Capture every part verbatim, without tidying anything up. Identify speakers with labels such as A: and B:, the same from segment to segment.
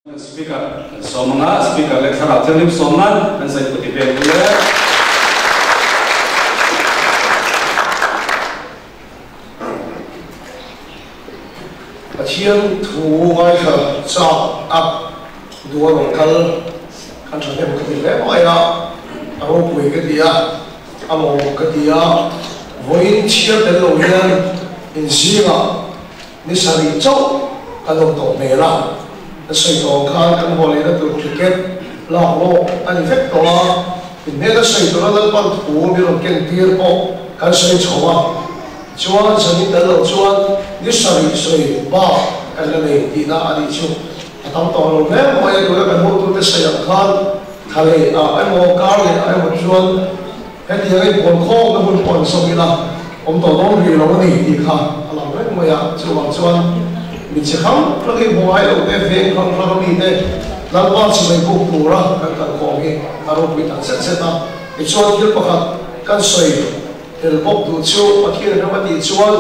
A: Speaker Somana, Speaker Lecturer Alternative Soman, and Sai Puti Pekule.
B: A chiang thu ai thở chọn ấp đua lòng khăn khăn trở nên một cái gì đấy mọi ạ à một buổi cái gì à à một cái gì à với chiếc đến lồng yên in gì à ní sao đi châu cái đồng tổ này là xây tổ khăn cái hồ này nó từ cricket lão lô anh phép tổ in này nó xây tổ nó là bằng thủ bị lòng kiên tiền bộ cái xây chỗ à chuan cho nên đến lồng chuan ní sao đi xây ba cái này thì na anh đi chung tao tao luôn đấy mọi người cái mô tô cái xây khăn thà lệ à anh mô cao lệ anh mô chuan cái gì cái buồn khô cái buồn buồn xong đi là ông tao nó vì nó cái gì thì khăn làm đấy mọi người chú bằng chuan mình chỉ không nó cái bộ ai đầu tiên về không nó bị thế làm bao nhiêu người cũng đủ rồi cái cái khó nghe ta đâu bị thằng xét xét ta cái chuan cái bậc cái xây thì bốc đủ chiếu mà khi nó mà đi chuan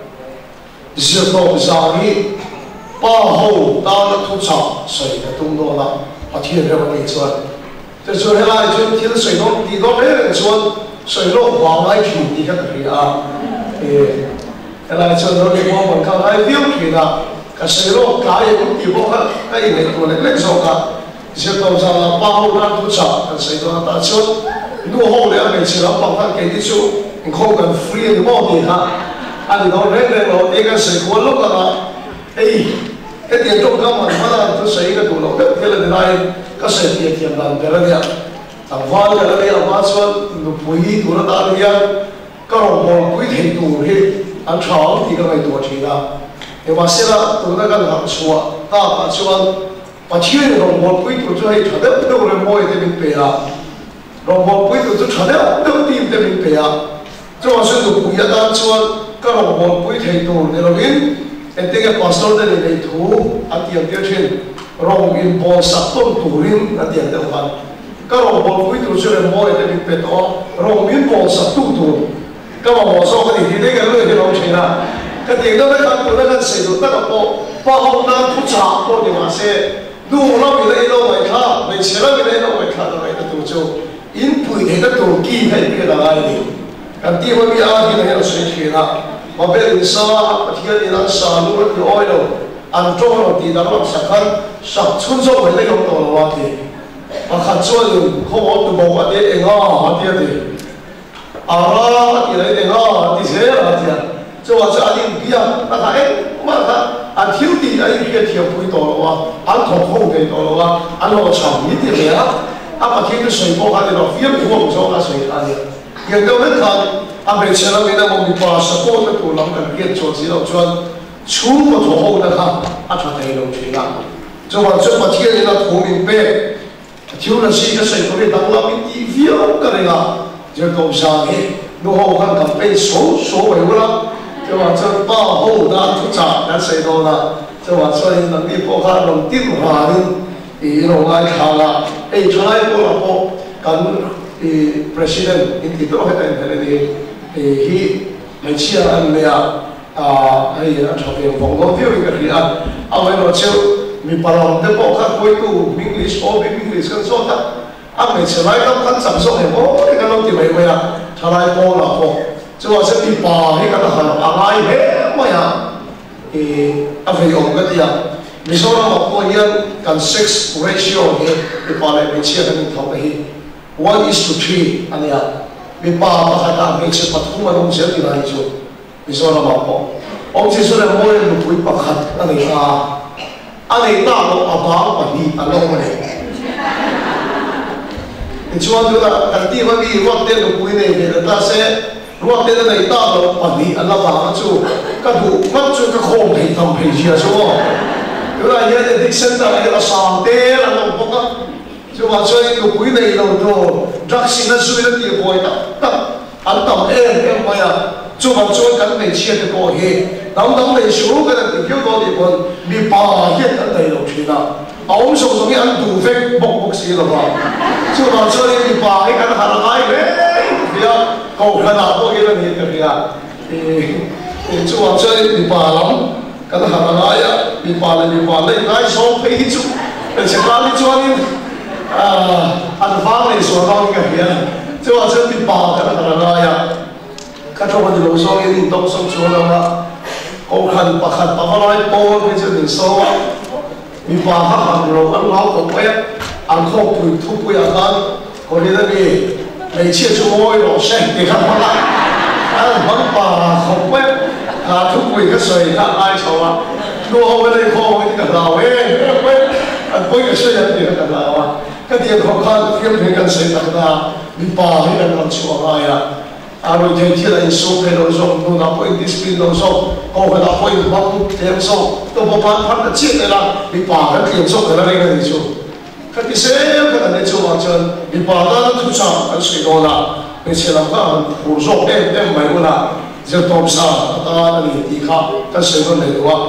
B: diệt tổ già đi bao hậu ta nó thu chọn xây cái tung đô là mà khi nó mà đi chuan thì chuan hay là chuan khi nó xây nó đi đó đấy là chuan xây nó hoàng ai chịu đi cái gì à thì hay là chuan nó đi qua một cái ai tiêu thì là cái xây nó cái gì cũng chịu hết cái gì này của này lấy số cả diệt tổ già là bao hậu ta thu chọn cái xây nó ta chuan nu hậu đấy mình chỉ là bằng cái cái đi chú mình không cần free cái bao tiền ha anh nói đấy này nó cái xây của lúc là ấy cái tiền trong các mình mà là tôi xây cái tủ lạnh đất thế là thế này cái xây tiền tiền làm cái này thằng Phan cái này là bao nhiêu nó bùi tủ nó ta đi ăn cái đồng hồ bùi thì tủ thì ăn cháo thì cái này tủ chỉ là nhưng mà sẽ là tủ nó cái hàng số ta bắt cho anh bắt chiên đồng hồ bùi tủ cho hay chả được đâu rồi mua thì mình bể à đồng hồ bùi tủ cho chả được đâu tìm thì mình bể à cho anh sẽ tủ bùi ta cho anh cái đồng hồ bùi thì tủ để nó in anh thấy cái pastor này này thu anh tiền tiêu trên rong in bò sắp tôn thủ rin anh tiền tiêu hoàn các rong bò quý tu cho nên mua thì bị bể to rong in bò sắp tu tu các mà mua số cái gì thì cái lưỡi thì rong chơi na cái tiền đó cái thằng nó cái sử dụng tất cả bộ bao hậu na thu trả bộ thì mà sẽ đủ nó bị lấy đâu vậy khác mình sẽ lấy lấy đâu vậy khác rồi cái tu cho in bùi thì cái tu kỳ hay cái là ai đi cái tiền mà bị ai thì nó sẽ chơi na mà bây giờ sao thì cái này sao lúc đó oi đâu ăn trâu nó thì nó làm sạch hơn sạch chun sâu với lấy ông tổ là gì mà khát chua thì không có tụi bò cái đấy ngõ hả thì gì à ra thì lấy ngõ thì thế là gì cho vào cho anh kia nó thấy mà nó anh thiếu thì anh kia thiếu bùi tổ là anh thọ không cái tổ là anh họ chồng ít thì vậy á anh mà thiếu cái水果cái nó phía của ông cho nó水ăn的hiện đâu hết thằng anh bây giờ mình đang muốn đi qua sắp tới tụi nó cần kiến cho chỉ đầu chuan chú một thổ hậu đó ha anh cho thấy đồng chí là cho vào cho vào thiên là thổ mình bé thiếu là gì cái sự có thể tăng lên đi phía cái này là cho cầu sang hết nó hậu hàng cầm bé số số vậy luôn cho vào cho ba hậu đã thu trả đã xây đồ là cho vào cho nên là đi phố khác đồng tin hòa đi thì nó ai khá là ấy cho ai cũng là bộ cần thì president in thì tôi hay thấy là thì hi mấy chia anh này à hay là cho việc phòng ngừa tiêu cái gì à anh ấy nói chứ mình bảo lòng để bỏ các khối tu English or English cái số đó anh mấy chia lại các khán giả số này bố cái cái lâu thì mấy mấy à cho lại bố là bố cho anh sẽ bị bỏ cái cái hàng anh ai hết mà à thì anh phải dùng cái gì à mình số nó một cái nhân cần sex ratio thì thì bảo lại mấy chia cái mình thấu cái one is to three anh à bị ba mà hai ta mình sẽ bắt không mà ông sẽ đi lại chỗ vì sao nó bảo bỏ ông chỉ số là mỗi người một bắt khát anh ấy à anh ấy ta nó à ba và đi anh ông này thì cho anh là cái gì mà bị vấp tên của quý này thì người ta sẽ vấp tên này ta nó và đi anh là bảo chú cái thủ mất chú cái khôn thì thầm thì gì à chú cái là như thế Dixon là cái sáng té là nó bốc á cho mà cho nên cái quý này đâu đâu drugs nó suy nó tiêu bồi tập tập anh tập em em mà à cho mà cho cái này chia được có hệ đóng đóng này số cái này thì có thì còn bị bà hết cái này đâu chứ nào ông sống sống anh đủ phép bốc bốc xí rồi mà cho mà cho nên bị bà cái cái hàng ngày đấy thì à cầu cái nào có cái này cái gì à thì cho mà cho nên bị bà lắm cái hàng ngày à bị bà này bị bà này ngay số phải chút เป็นเช้าที่ชวนนี่อันฟ้าในส่วนเราเนี่ยเพี้ยนจะว่าจะติดปากกันอะไรอ่ะข้าชอบมันจะลงโซ่ยินต้องส่งชวนเราละโอ้ขันปะขันปะอะไรโป้เป็นจะถึงโซ่มีปากหักลงอันเราของเป๊ะอันคบปุยทุบปุยอาการคนนี้นั่นนี่ไม่เชื่อชั่วโมงหรอกเช่นเด็กข้างบ้านอันมันปากของเป๊ะทุบปุยก็สวยข้างไอ้ชาวบ้านดูเอาไปเลยโค้งที่กับเราเองเป๊ะอันปุยก็สวยอย่างเดียวกับเราอ่ะก็เดียวของข้าเทียมถึงกันเสร็จแล้วนะมีปากให้กันทำชัวร์อะไรอ่ะอารมณ์ที่เราอินสูงให้เราส่งดูนับเป็นดิสปินเราส่งเอาไปนับเป็นบังเทียมส่งตัวประมาณพันละเจ็ดเลยละมีปากกันเทียมส่งกันอะไรกันดิจูก็ที่เสียกันในจังหวะจนมีปากกันทุกช่างกันสุดโดนละเป็นเชื่อเราก็ผู้ส่งเต็มเต็มไม่รู้ละจะตบซาตาอันนี้ที่ข้าก็เสียกันเลยว่า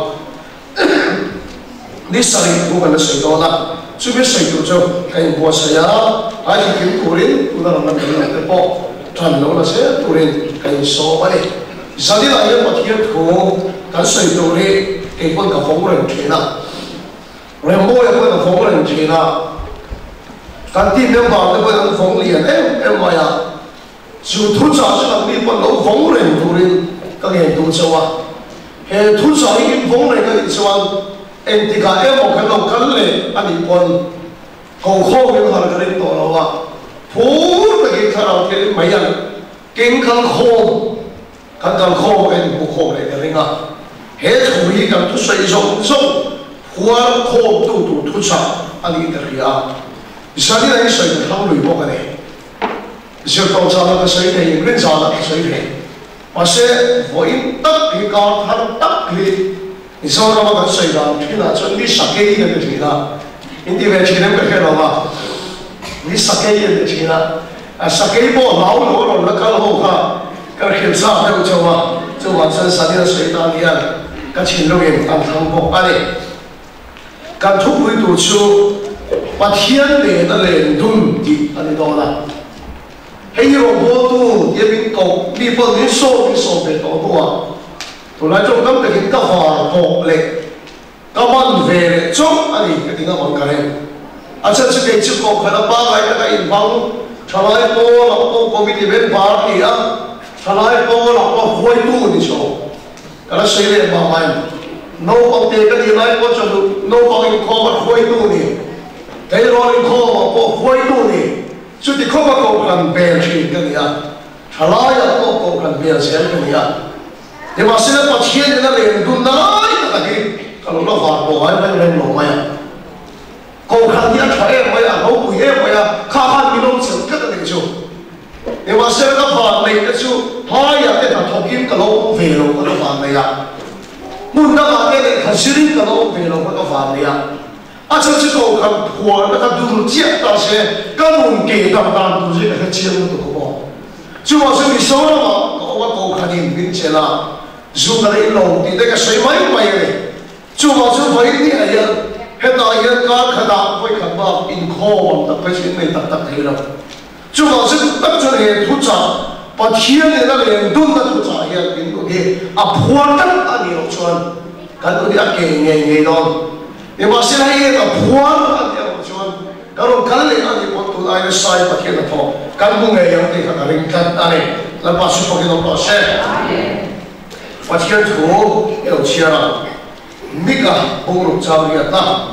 B: นิสัยผู้กันสุดโดนละช่วยสุดโดนจนใครบัวเสียไอ้ที่กินกุรินกุนั่นนั่นนั่นเต็มปอท่านเราเสียกุรินใครโซ่ไปสันนิษฐานว่าที่ถูกกันสุดโดนเลยไอ้คนกับฟงเรื่องเทียนะเรื่องโม่ยังคนกับฟงเรื่องเทียนะการที่เรื่องบางเรื่องฟงเลียนเอ็มเอ็มว่าจู่ทุกอย่างจะทำให้คนเราฟงเรื่องกุรินก็เห็นตัวเจ้าว่าเห็นทุกอย่างที่ฟงเรื่องก็เห็นเจ้าเอ็นที่การเอ็มบอกให้เราคันเลยอันนี้คนเขาเข้าไปหากันในตัวเราว่าพูดไปกินข้าวเที่ยงไม่ยังกินข้าวโคกันข้าวโคเอ็นบุโคเลยกันเลยนะเหตุผลกันทุกสิ่งส่งส่งหัวโคตู้ตู้ทุกอย่างอันนี้กันเลยอ่ะสิ่งที่เราใช้กันทั้งหมดบอกกันเลยสิ่งที่เราใช้กันใช้กันยังเรื่องอะไรใช้กันว่าเสียว่าอินตักที่การทำตักที่你说那么个水了，去哪做？你十几亿的钱了，你这边钱能不看到吗？你十几亿的钱了，啊，十几波老老老那个好哈，个现啥都做嘛，做完成十年水当年，个钱都给当汤锅巴的，个土会读书，把天地的连顿的，安尼多啦。还有我都也比高，你不你说你说别多多啊。本来做咁嘅嘅華國力，咁溫肥力做，啊你嘅點解問佢？啊，即係出嚟出國，佢哋巴黎嘅銀行，查來波落波嗰邊啲咩巴黎啊，查來波落波開ตู้你做，咁啊水嚟慢慢，no 幫地嗰啲來波做到 no 幫人 call 乜開ตู้你，睇落人 call 乜波開ตู้你，所以 call 乜個人變錢嘅你啊，查來又個個人變錢嘅你啊。你話先把錢人哋連到哪一個嘅，咁老法國喺邊邊攞咪啊？高坑一睇咪啊，老貴嘢咪啊，卡卡面都潮吉嚟做。你話先個飯嚟嘅做，開日嘅頭頭肩個老肥佬嗰個飯嚟啊，滿得下嘅你頭先呢個老肥佬嗰個飯嚟啊，啊就係高坑破那個都接到些，根本幾單單都是那個錢都個噃，就話是你收了嘛，我高坑你唔見錢啦。如果你弄的那个水买买的，就好像回你那样，很多人家看到会看到银行的不是没得得的了，就好像当初的土长，把天的那连吨的土长也跟过去，啊破灯啊你弄穿，看到你啊给给给到，你把现在也个破啊你弄穿，kalau kali ni waktu ayat saya pakai apa, kamu ngayang ni kata ringkat ani, lepas itu pakai nomor share. 我天土有钱了，米个不如招人呐，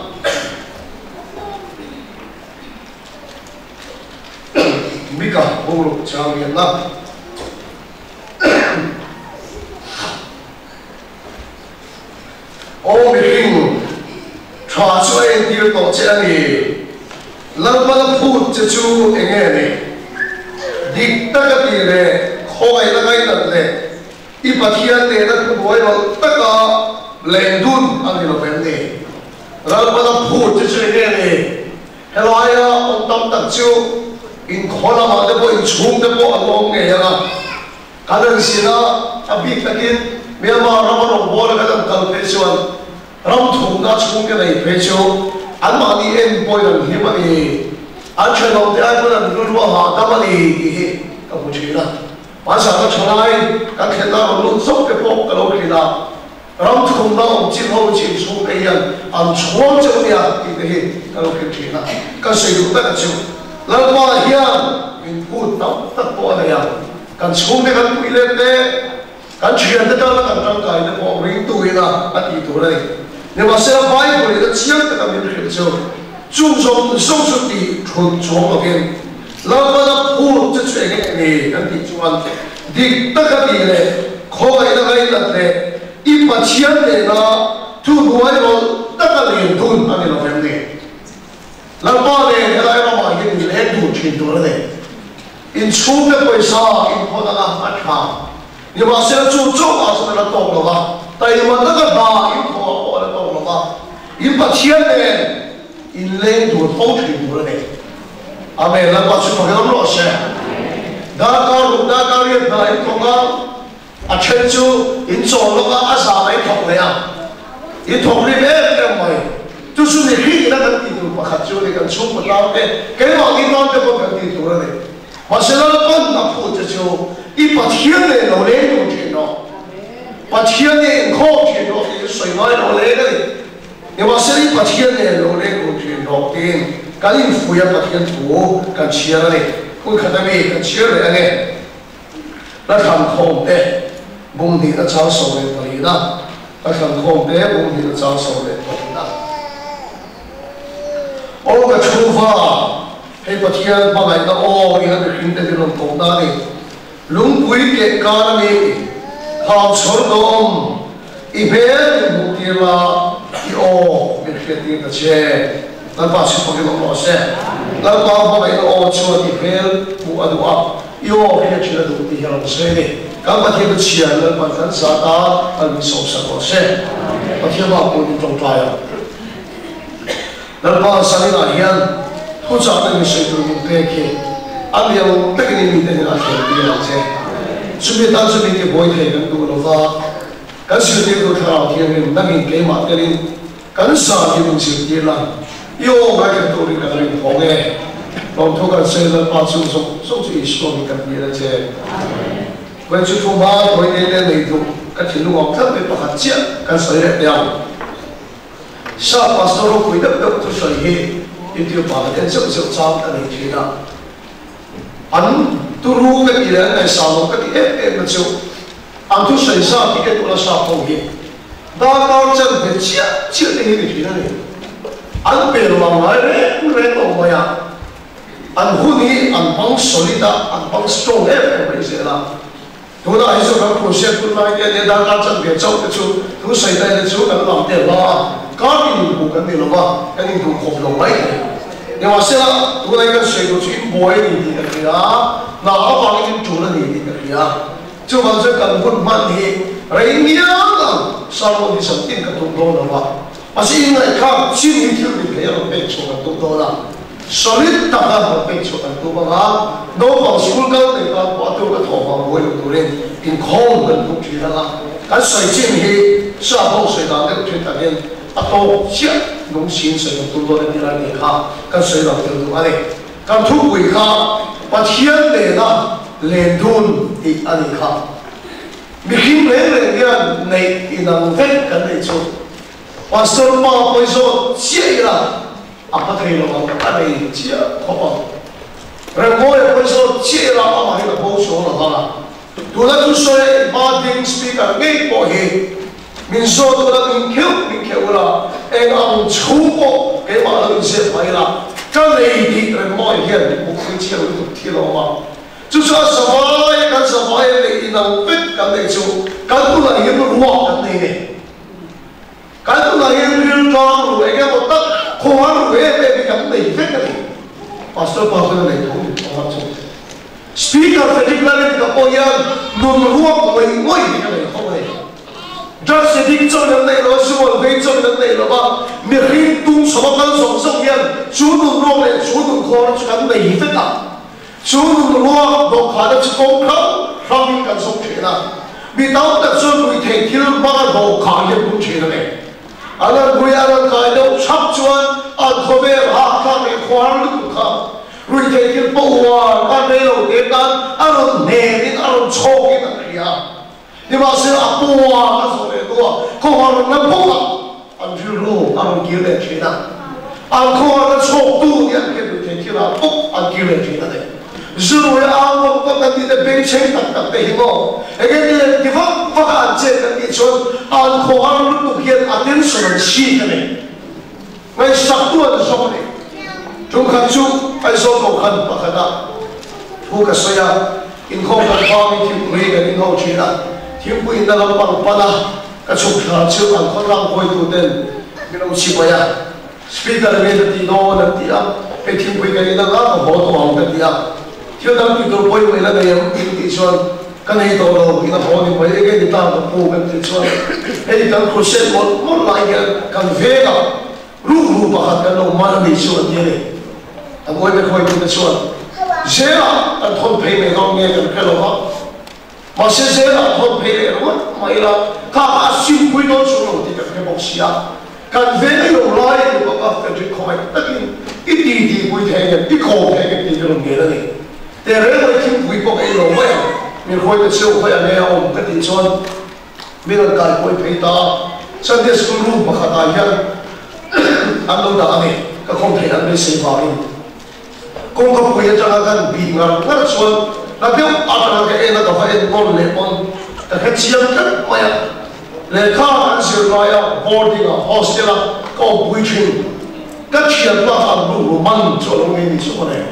B: 米个不如招人呐。我们听，查出来的到这里，老板的铺子就那个呢，你那个地嘞，后来那个人嘞。 一把天的那个外头那个连盾，安尼落边的，然后把它铺就是那里，后来呀，我当当就，因可能嘛，那个因冲的不安弄的呀，可能是啦，啊，比那个，没有嘛，那么弄波那个人搞培训，然后冲那冲的来培训，俺嘛你因波人去嘛你，俺全弄的俺不能如果哈，那么你，那不去了。 晚上我出來，咁見到路中嘅波嘅路其他， ram thum na om chin ho chin chu ke yan am chuang chau ya ti te hi ka lo ke thina ka sei lu ta ka chu la ma hiam in put ta ta po na ya kan chu ne kan pu ile te kan chian te ta la kan tang kai ne po ring tu ina a ti tu le ne ma se bai ko le chiang ta ka min ke chu注重手术的纯做那边，老板的铺这全个呢，跟地砖，地那个地嘞，可以那个那嘞，一把钱的那，土土那个那个连土那里老边的，老板嘞，那个嘛一年连土钱多了嘞，因出的पैसा因可能啊蛮差，你把现在做做啊是那个懂了吧？但是嘛那个大因可我那懂了吧？一把钱嘞。in len tu thau thri tu ne ame la pa chu phang lo se da ka ru da ka ri da in thong a a chen chu in zo lo ka a sa mai thong le ya i thong ri be ke mai tu su ne hi na ka ti tu pa kha chu ne kan chu pa la ke ke ma ki na te ko ka ti tu ne ma se la kon na pu chu chu i pa thien ne lo le tu chi no pa thien ne kho chi no i sui mai lo le ne你话说你把钱呢，攞嚟攞住落店，咁你付一把錢土，咁錢啦你，會看到咩？咁錢嚟嘅，那看空的，蒙地的招手嚟對啦，那看空的蒙地的招手嚟對啦。我個出發，係把錢把來到哦，你喺度見到啲龍講得你，龍鬼嘅家你，靠出動，一邊蒙地啦。哦，没肯定的钱，那把钱放给老老些，那把把那个哦，做的片不啊都啊，哟，别去了都地下老些的，刚把这个钱呢，把咱啥打，那你收拾老些，把钱把不能中抓呀，那把上里那天，土家那个水都用得去，俺们用这个里面的那些地方去，准备当时那个不会太更多了吧。咁小啲都睇落天嘅，唔得件幾萬嘅啲，咁啥嘢都少啲啦。喲，買嘅到你咁樣講嘅，當初嘅細佬八千送送住一個嘅咁嘢啦啫。為咗做乜佢哋咧嚟到，跟住我特別不合適，跟水嚟掉。沙巴收入佢得得到水氣，一條白嘅少少爭得嚟住啦。อันตัวรู้กันดีแล้วในสาวกันดีเอ๊ะเอ๊ะมันจะอันทุกสิ่งสามที่เกิดตัวสาวพงศ์ดาการจังเป็นเชี่ยเชี่ยที่นี่ที่นั่นเองอันเป็นวังไงเร่เร่ออกมาอย่างอันหุ่นนี้อันบังสลิดาอันบังสตรองเอ๊ะเป็นเสียละตัวนั้นไอ้ส่วนของผู้เชี่ยวตัวนั้นเนี่ยดาการจังเป็นเจ้าตัวตัวใส่ได้เลยตัวกันลำเดียวว่าการที่มีบุกันนี่หรอวะกันนี่ถูกขบลงไว้你話識啦，到底跟水到轉冇喺年年嘅啊，嗱我話你點做得年年嘅啊？就話咗根本問題，你咩啊？三個你神經嘅多多啦嘛，或是因為看千年條件嘅一個被錯嘅多多啦，所以大家冇被錯嘅多嘛，老房school高嚟講，我都個頭髮會用到咧，變空嘅都住啦，咁水蒸氣下風水冷嘅全特別。啊，多些农心水多多的地方地卡，跟水浪流动安尼，跟土鬼卡，把天地啦连通的安尼卡，你听连连个你能分跟你做，把手马会说接啦，啊不对了嘛，安尼接好不？人我也会说接啦，啊嘛那个不说了哈，多了就说把电 speaker 给过去。民说到了民口民口啦，哎，俺出国给马来西亚啦，跟内地人买嘢不会接入铁路嘛？就说什么也干什么也你能分跟你做，干不能也不乱跟你呢，干不能也不装路也不得，可能路也别跟你分跟你，把手把分你同你同做。Speaker 在这边那个包样，弄路为为那个好嘞。这是听众人类了，是我非众人类了吧？你黑东什么跟手上样，主动落来，主动可能去看美分啊，主动落落看的是公考，上面跟送去了，你到的时候会听听把落看也不去了没？啊，那会啊，那看到插砖，啊，后面哈看的花儿都看。会听听不啊，啊，没有点单，啊，那内的啊，那错的那个呀。你话是阿波啊，他说的多， ko har na boka an juru an gile china an ko har chok tu ya ke du te kira pok an gile china de zuru ya an ko ka ti de ben chen tak tak te himo ege ni di va va an che ka ti chon an ko har lu tu kian atin so shi ne mai sak tu an so ne chung khan chu ai so ko khan pa khada hu ka so ya in ko ka pa mi ti ri ga in ho china thiếu quy ta làm bằng pa la cái chụp là chụp bằng con răng quay tụ tên cái ông chụp vậy à speaker này là tí nó là tí à cái thiếu quy cái này nó có bộ tổ cái tí à thiếu đăng ký tổ quay vậy là cái em in tí xuân cái này tổ đâu cái nó bộ thì vậy cái người ta tổ phụ cái tí xuân cái cái crochet một một lại cái cái vẽ đó rú rú bảo cái nó mà nó đi xuân như này anh quay cái quay tụ xuân dễ à anh thôn phải mấy con nghe cái cái đó mà sẽ dễ là thôn phải đấy đúng không? Mà là các bạn siêu quý đó số lượng thì cái bốc xia, cần về cái đầu lại thì các bạn phải chịu khó tất nhiên ít đi thì quý thế này, ít khó thế cái thì cái này này, để rồi là khi quý bốc cái đầu vậy, mình khôi cái siêu khôi anh em cái thì chọn, mình là cái khôi phải ta, sau đó school room mà khai đại hiện, anh đâu đã này, cái không thể anh mới sinh vào đi, công tác quý cho anh cần bị ngang, cái chọn là biết ăn cái em là có phải em con lệ con cái chiếm cái mà lệ khá ăn siêu nói à boarding à hostel à có bùi trình cái chiếm là ăn đủ mặn cho nó nghe đi số này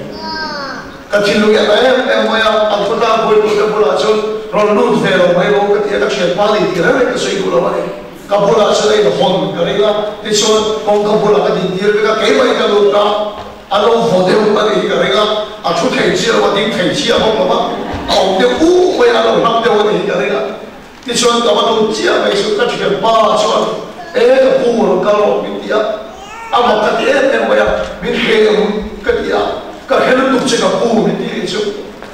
B: cái chiếm lúc này em em mà ăn có ta bùi bùi cái bùi là cho rồi lút về rồi mấy lúc cái cái chiếm ba lít thì đấy cái suy bùi là vậy cái bùi là cho đây là hòn cái này là cái số con cái bùi là cái gì thì cái cái mấy cái lút đó anh ông phổ đều cái gì cái này là à chút thầy chia là tiếng thầy chia không là mà ông đều u mấy anh ông năm đều cái gì cái này là cái chuyện cái mà ông chia mấy số cái chuyện ba chuyện ê cái phụ nó cao lắm mình tiếc à mà cái gì em bây giờ mình kêu cái gì à cái hết lúc chỉ cái phụ mình tiếc chứ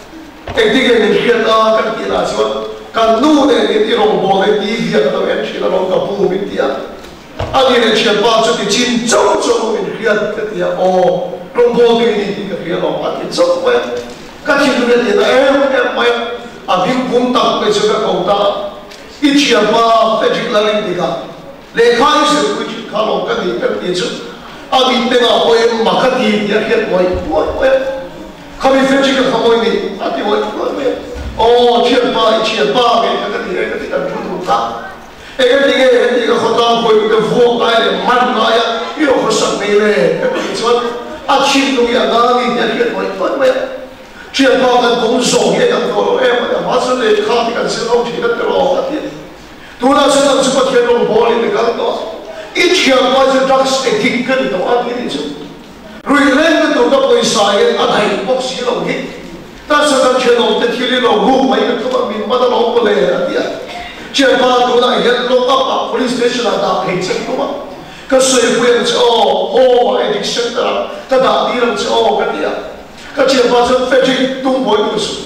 B: cái gì cái mình kêu là cái gì là chuyện cái nu này cái gì lòng bò này đi việc nó em chỉ là lòng cái phụ mình tiếc anh ấy là chuyện ba chút thì chín châu châu mình kêu cái gì à ô lòng bò cái gì thì cái gì lòng ăn cái châu vậy cái chuyện này thì là em em mày à mình cũng tập cái chuyện cái công ta ít chuyện mà phải chịu là linh đi cả lệ khai sự cái chuyện khá lòng cái gì cái gì chứ à mình tên là ôi mà cái gì thì hiện ôi ôi ôi không biết phải chịu cái không ôi gì à thì ôi ôi ô chuyện ba chuyện ba cái cái gì cái gì cái chuyện đó cái cái gì cái gì cái khó tao ôi cái vô cái này mạnh nói á cái nó khó sẵn này này cái gì chứ à chuyện đúng là nó gì thì hiện ôi ôi ôi chuyện bao cái công dụng cái thằng đó em mà hóa sự này khác thì cái sự nó chỉ là cái lo cái gì, tôi nói sự nó chỉ có thiên long bò lên cái đó, ít chuyện bao giờ đặc sự thích cái đó anh nghĩ chứ, rồi lên cái tôi đã quay sai cái anh hay bóc xí lòng hết, ta sự cái thiên long cái thiên long ngủ mấy cái thứ mà mình bắt đầu long bò lên là gì à, chuyện bao tôi nói hiện long up up police station là đã hình sự đúng không, cái sự quyền cho ô mà addiction đó, ta đã đi làm cho cái gì à. Cái chuyện bao giờ phải chịu tung bồi cái số,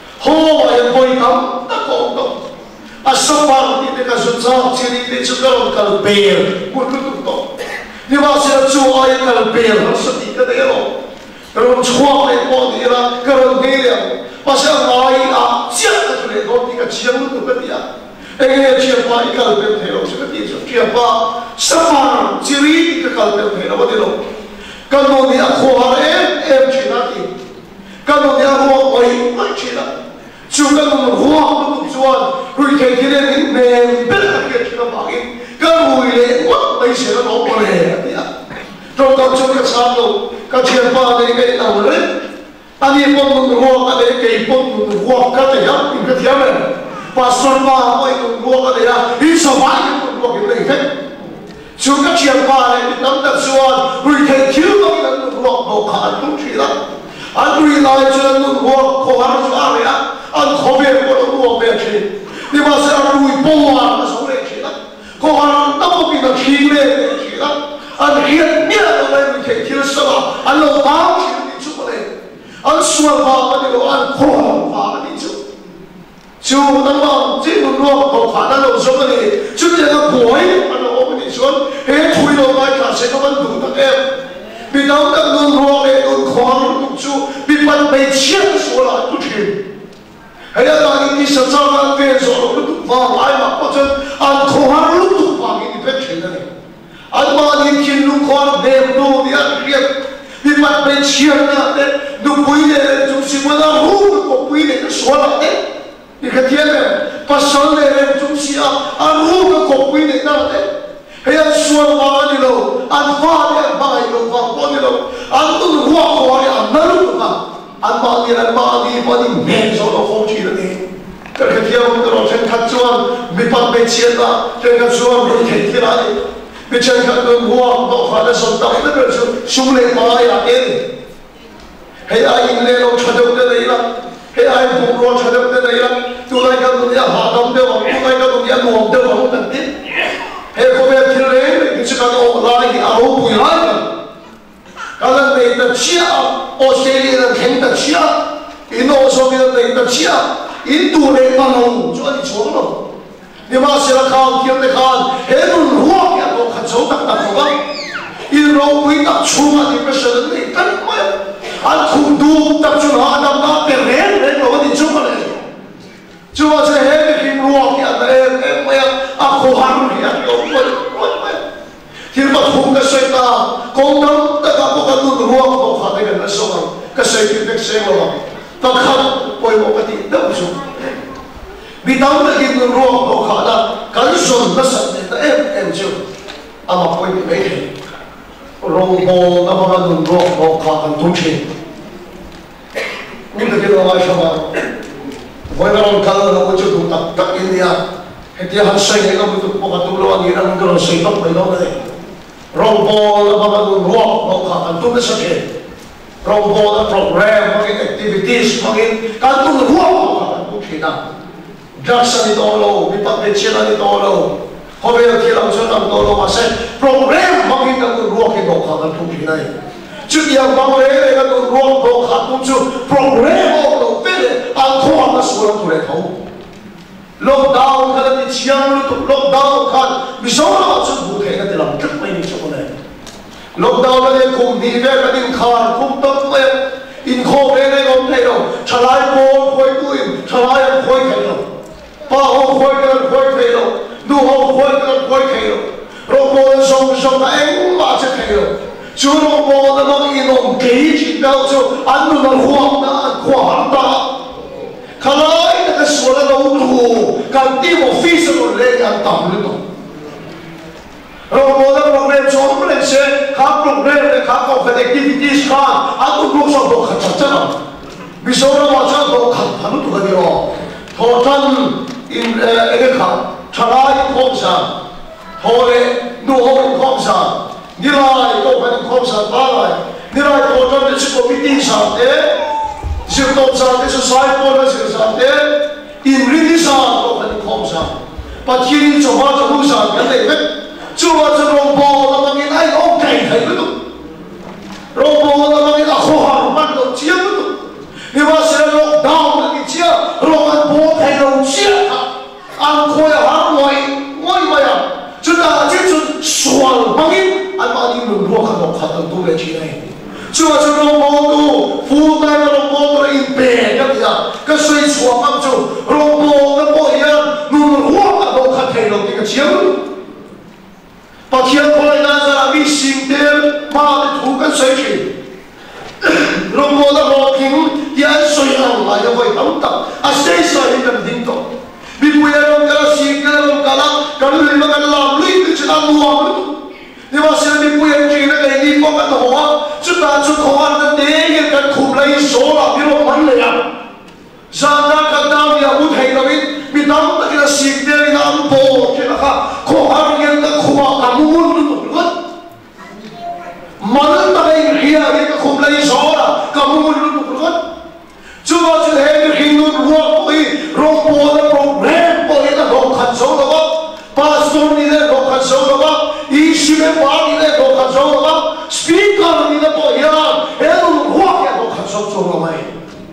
B: hồ mà em bồi cắm ta còn đâu, à sắp bằng thì cái số giao chỉ đi đến chỗ cái cái bèo, một cái tung đó, nhưng mà sẽ cho ai cái bèo nó sẽ đi cái đấy rồi, rồi chua này bỏ đi là cái rồi nghe liền, mà sẽ ai à chết cái này nó đi cái chuyện nó tụt cái gì à, cái chuyện bao cái bèo thế rồi sẽ cái gì chứ, chuyện bao sắp bằng chỉ đi cái cái bèo thế nó bắt đi rồi. Cái nó đi ăn khoa em em chỉ là gì, cái nó đi ăn khoa vậy anh chỉ là, chú cái nó khoa nó cũng chọn, rồi cái cái này mình biết cái cái nó bảo cái, cái mùi này mất bây giờ nó bỏ lẻ đi à, trong các chỗ cái sao đâu, cái chuyện ba này cái nào đấy, anh em bọn mình khoa cái này cái bọn mình khoa cái này á, mình cái gì vậy, và xuân ba mọi người khoa cái này á, đi sao phải mình khoa cái này thế. Chú các chuyện ba này bị nắm đặt xuân, rồi thầy thiếu nó bị nắm đặt ruột bầu khả đúng chỉ lắm. Anh rồi lại cho nên ruột khổ hẳn cho anh ấy, anh khó về của nó ruột về chỉ. Nhưng mà sẽ rùi bông hoàn nó sống lên chỉ lắm. Khổ hẳn nó có bị nó khí lên chỉ lắm. Anh hiện nghĩa là đây mình thầy thiếu sơ anh lâu báo chỉ đi chút vào đây. Anh xuân ba cái điều anh khổ hẳn phá đi chút. Chú nắm bằng chỉ một ruột bầu khả nó lâu sống này, chút này nó cuối anh lâu ôm đi xuống. Hết thui đâu mai cả sẽ có vấn đủ các em vì nó đã luôn ruộng để luôn khó luôn chú vì bạn bị chết số là tu truyền hay là là những cái sự sao là về rồi lúc tục vào ai mà có chân ăn khó lúc tục anh mà đi kiếm lúc con đêm đồ đi ăn kiệt đi mặt bên chiên na đấy lúc quý này chúng chỉ muốn ăn hú của quý này nó xóa lại đấy đi cái thiên này bắt sáng này chúng chỉ ăn hú của quý này nào đấy hay ăn xóa vào đi đâu ăn pha đi ăn bài đâu vào con đi đâu ăn tôi hoa hoa đi ăn nấu được mà ăn bao đi ăn bao đi bao đi mẹ cho nó không chỉ là đi cái cái thiên ông nó trên khát chuan bị bắt bên chiên na trên khát chuan bị thiệt thế này bị chân khát đường hoa nó phải là sốt tao nó được sung lên mà ai ăn hay ai in lên ông chặt được cái đấy là hay ai bùng lo chặt được cái đấy là tôi lại cái tụi nhà hạ đâm được tôi lại cái tụi nhà nuông được không cần thiết hay có vẻ thiên lệ cái chuyện đó ông lại thì áo bùi lại cái lần này ta chia Australia là thành ta chia in Australia là ta chia in tụ này ta nông cho đi xuống rồi nhưng mà sẽ là khang thiên này khang hết luôn hoa cái ông khát sâu tắc tắc không in rau quý tập trung mà thì cái sự này tất mấy anh không đủ tập trung họ làm nó bền hết đấy rồi thì chung này chung là sẽ hết cái kim ruộng kia em em em à khổ hẳn thì anh không quên quên thì mà không cái sợi ta con nắm tất cả các cái nuôi ruộng nó khá đấy là sống cái sợi kim cái sợi mà ta khăn bồi một cái gì đâu chung vì tao là kim ruộng nó khá là cái sợi nó sạch này em em chưa à mà quên cái mấy rong bò nó mà nó rong bò khá là tung chi nhưng mà cái đó ai sao mà với cái rong color nó có chút tung tắc tắc India cái tiếng hắn say cái nó bị tụt bọc tụt lo anh nó cái nó say tóc mấy đó này rong bò nó mà nó rong nó khá là tung cái sao thế rong bò nó program cái activities cái cái tung rong nó khá là tung chi nào drugs này đó lo bị bắt bị chết này đó lo họ bây giờ khi làm cho làm đó là mà sẽ program mà khi các người ruộng cái đồ khá là thú vị này chứ giờ bao giờ cái các người ruộng đồ khá thú vị program họ đồ biết đấy ăn khoa nó số lượng tuổi thấu lockdown cái là bị chiang lúc lockdown kan bị số nó chút cụ thể cái làm rất mấy những chỗ này lockdown cái cùng đi về cái điểm khăn cùng tập về in khô cái này không thấy đâu trả lại cô khôi tuổi trả lại khôi thấy đâu ba ông khôi cái khôi thấy đâu nu hậu khôi cái khôi thấy đâu rồi cô sống sống là em mà sẽ thấy đâu chú nó cô nó nó in ông kỹ chỉ đâu chú ăn nó nó hoang nó ăn khoa ta khá lại cái số là đâu đủ cần tìm một phi sự một lệ ăn tầm lên đâu rồi cô nó program cho nó lên xe khác program này khác có cái activities khác ăn cũng lúc sau đó khá chắc chắn nào vì số nó mà chắc đó khá khá nó tụi cái đó thọ thân in cái khác trả lại không sao thôi nu hậu không sao như lại đâu phải không sao ba lại như lại thọ thân cái sự có biết tin sao thế sự tốt sao cái sự sai tốt là sự sao thế in really sao đâu phải không sao và khi cho hoa cho lu sao cái này biết chưa cho rong bò nó mang cái ai ok thấy được rong bò nó mang cái là khó hàng bắt đầu chiếm được nhưng mà sẽ lockdown cái chia rong ăn bò thấy đầu chia ăn khôi hàng ngoài ngoài mà à chúng ta chỉ chuẩn xoắn bằng cái ăn mà đi mình mua khăn độc khăn độc tu về chuyện này chưa cho rong bò tu phụ tay nó rong bò nó in bè cái gì à cái suy xoắn bằng chú rong bò nó bò yên mình mua khăn độc khăn thấy đầu thì cái chiếm và khi con lại ra là bị sinh tiền mà để thu cái sợi chỉ rồi mua nó bỏ kính thì anh soi lòng lại cho vậy tấm tập à xây sợi đi cần tin tốt vì bây giờ nó cái sinh cái nó cái là cái người mà cái làm lý thì chúng ta mua nhưng mà sẽ bị bây giờ chỉ là cái đi có cái đồ chúng ta chúng khó ăn cái tế cái khủng lấy số là biết nó bắn lại à ra ra cái nào thì ông thầy nó biết bị tấm cái là sinh tiền cái ăn bò cái là khó ăn cái cái khó ăn muốn nó được mà nó tay kia cái khủng lấy số là cái muốn nó được chưa bao giờ thấy cái khi nó ruộng đi ruộng bò nó program bò nó ruộng khăn số đó pastor đi lên ruộng khăn số đó issue ba đi lên ruộng khăn số đó speaker đi lên bò ya hết ruộng cái ruộng khăn số số đó mày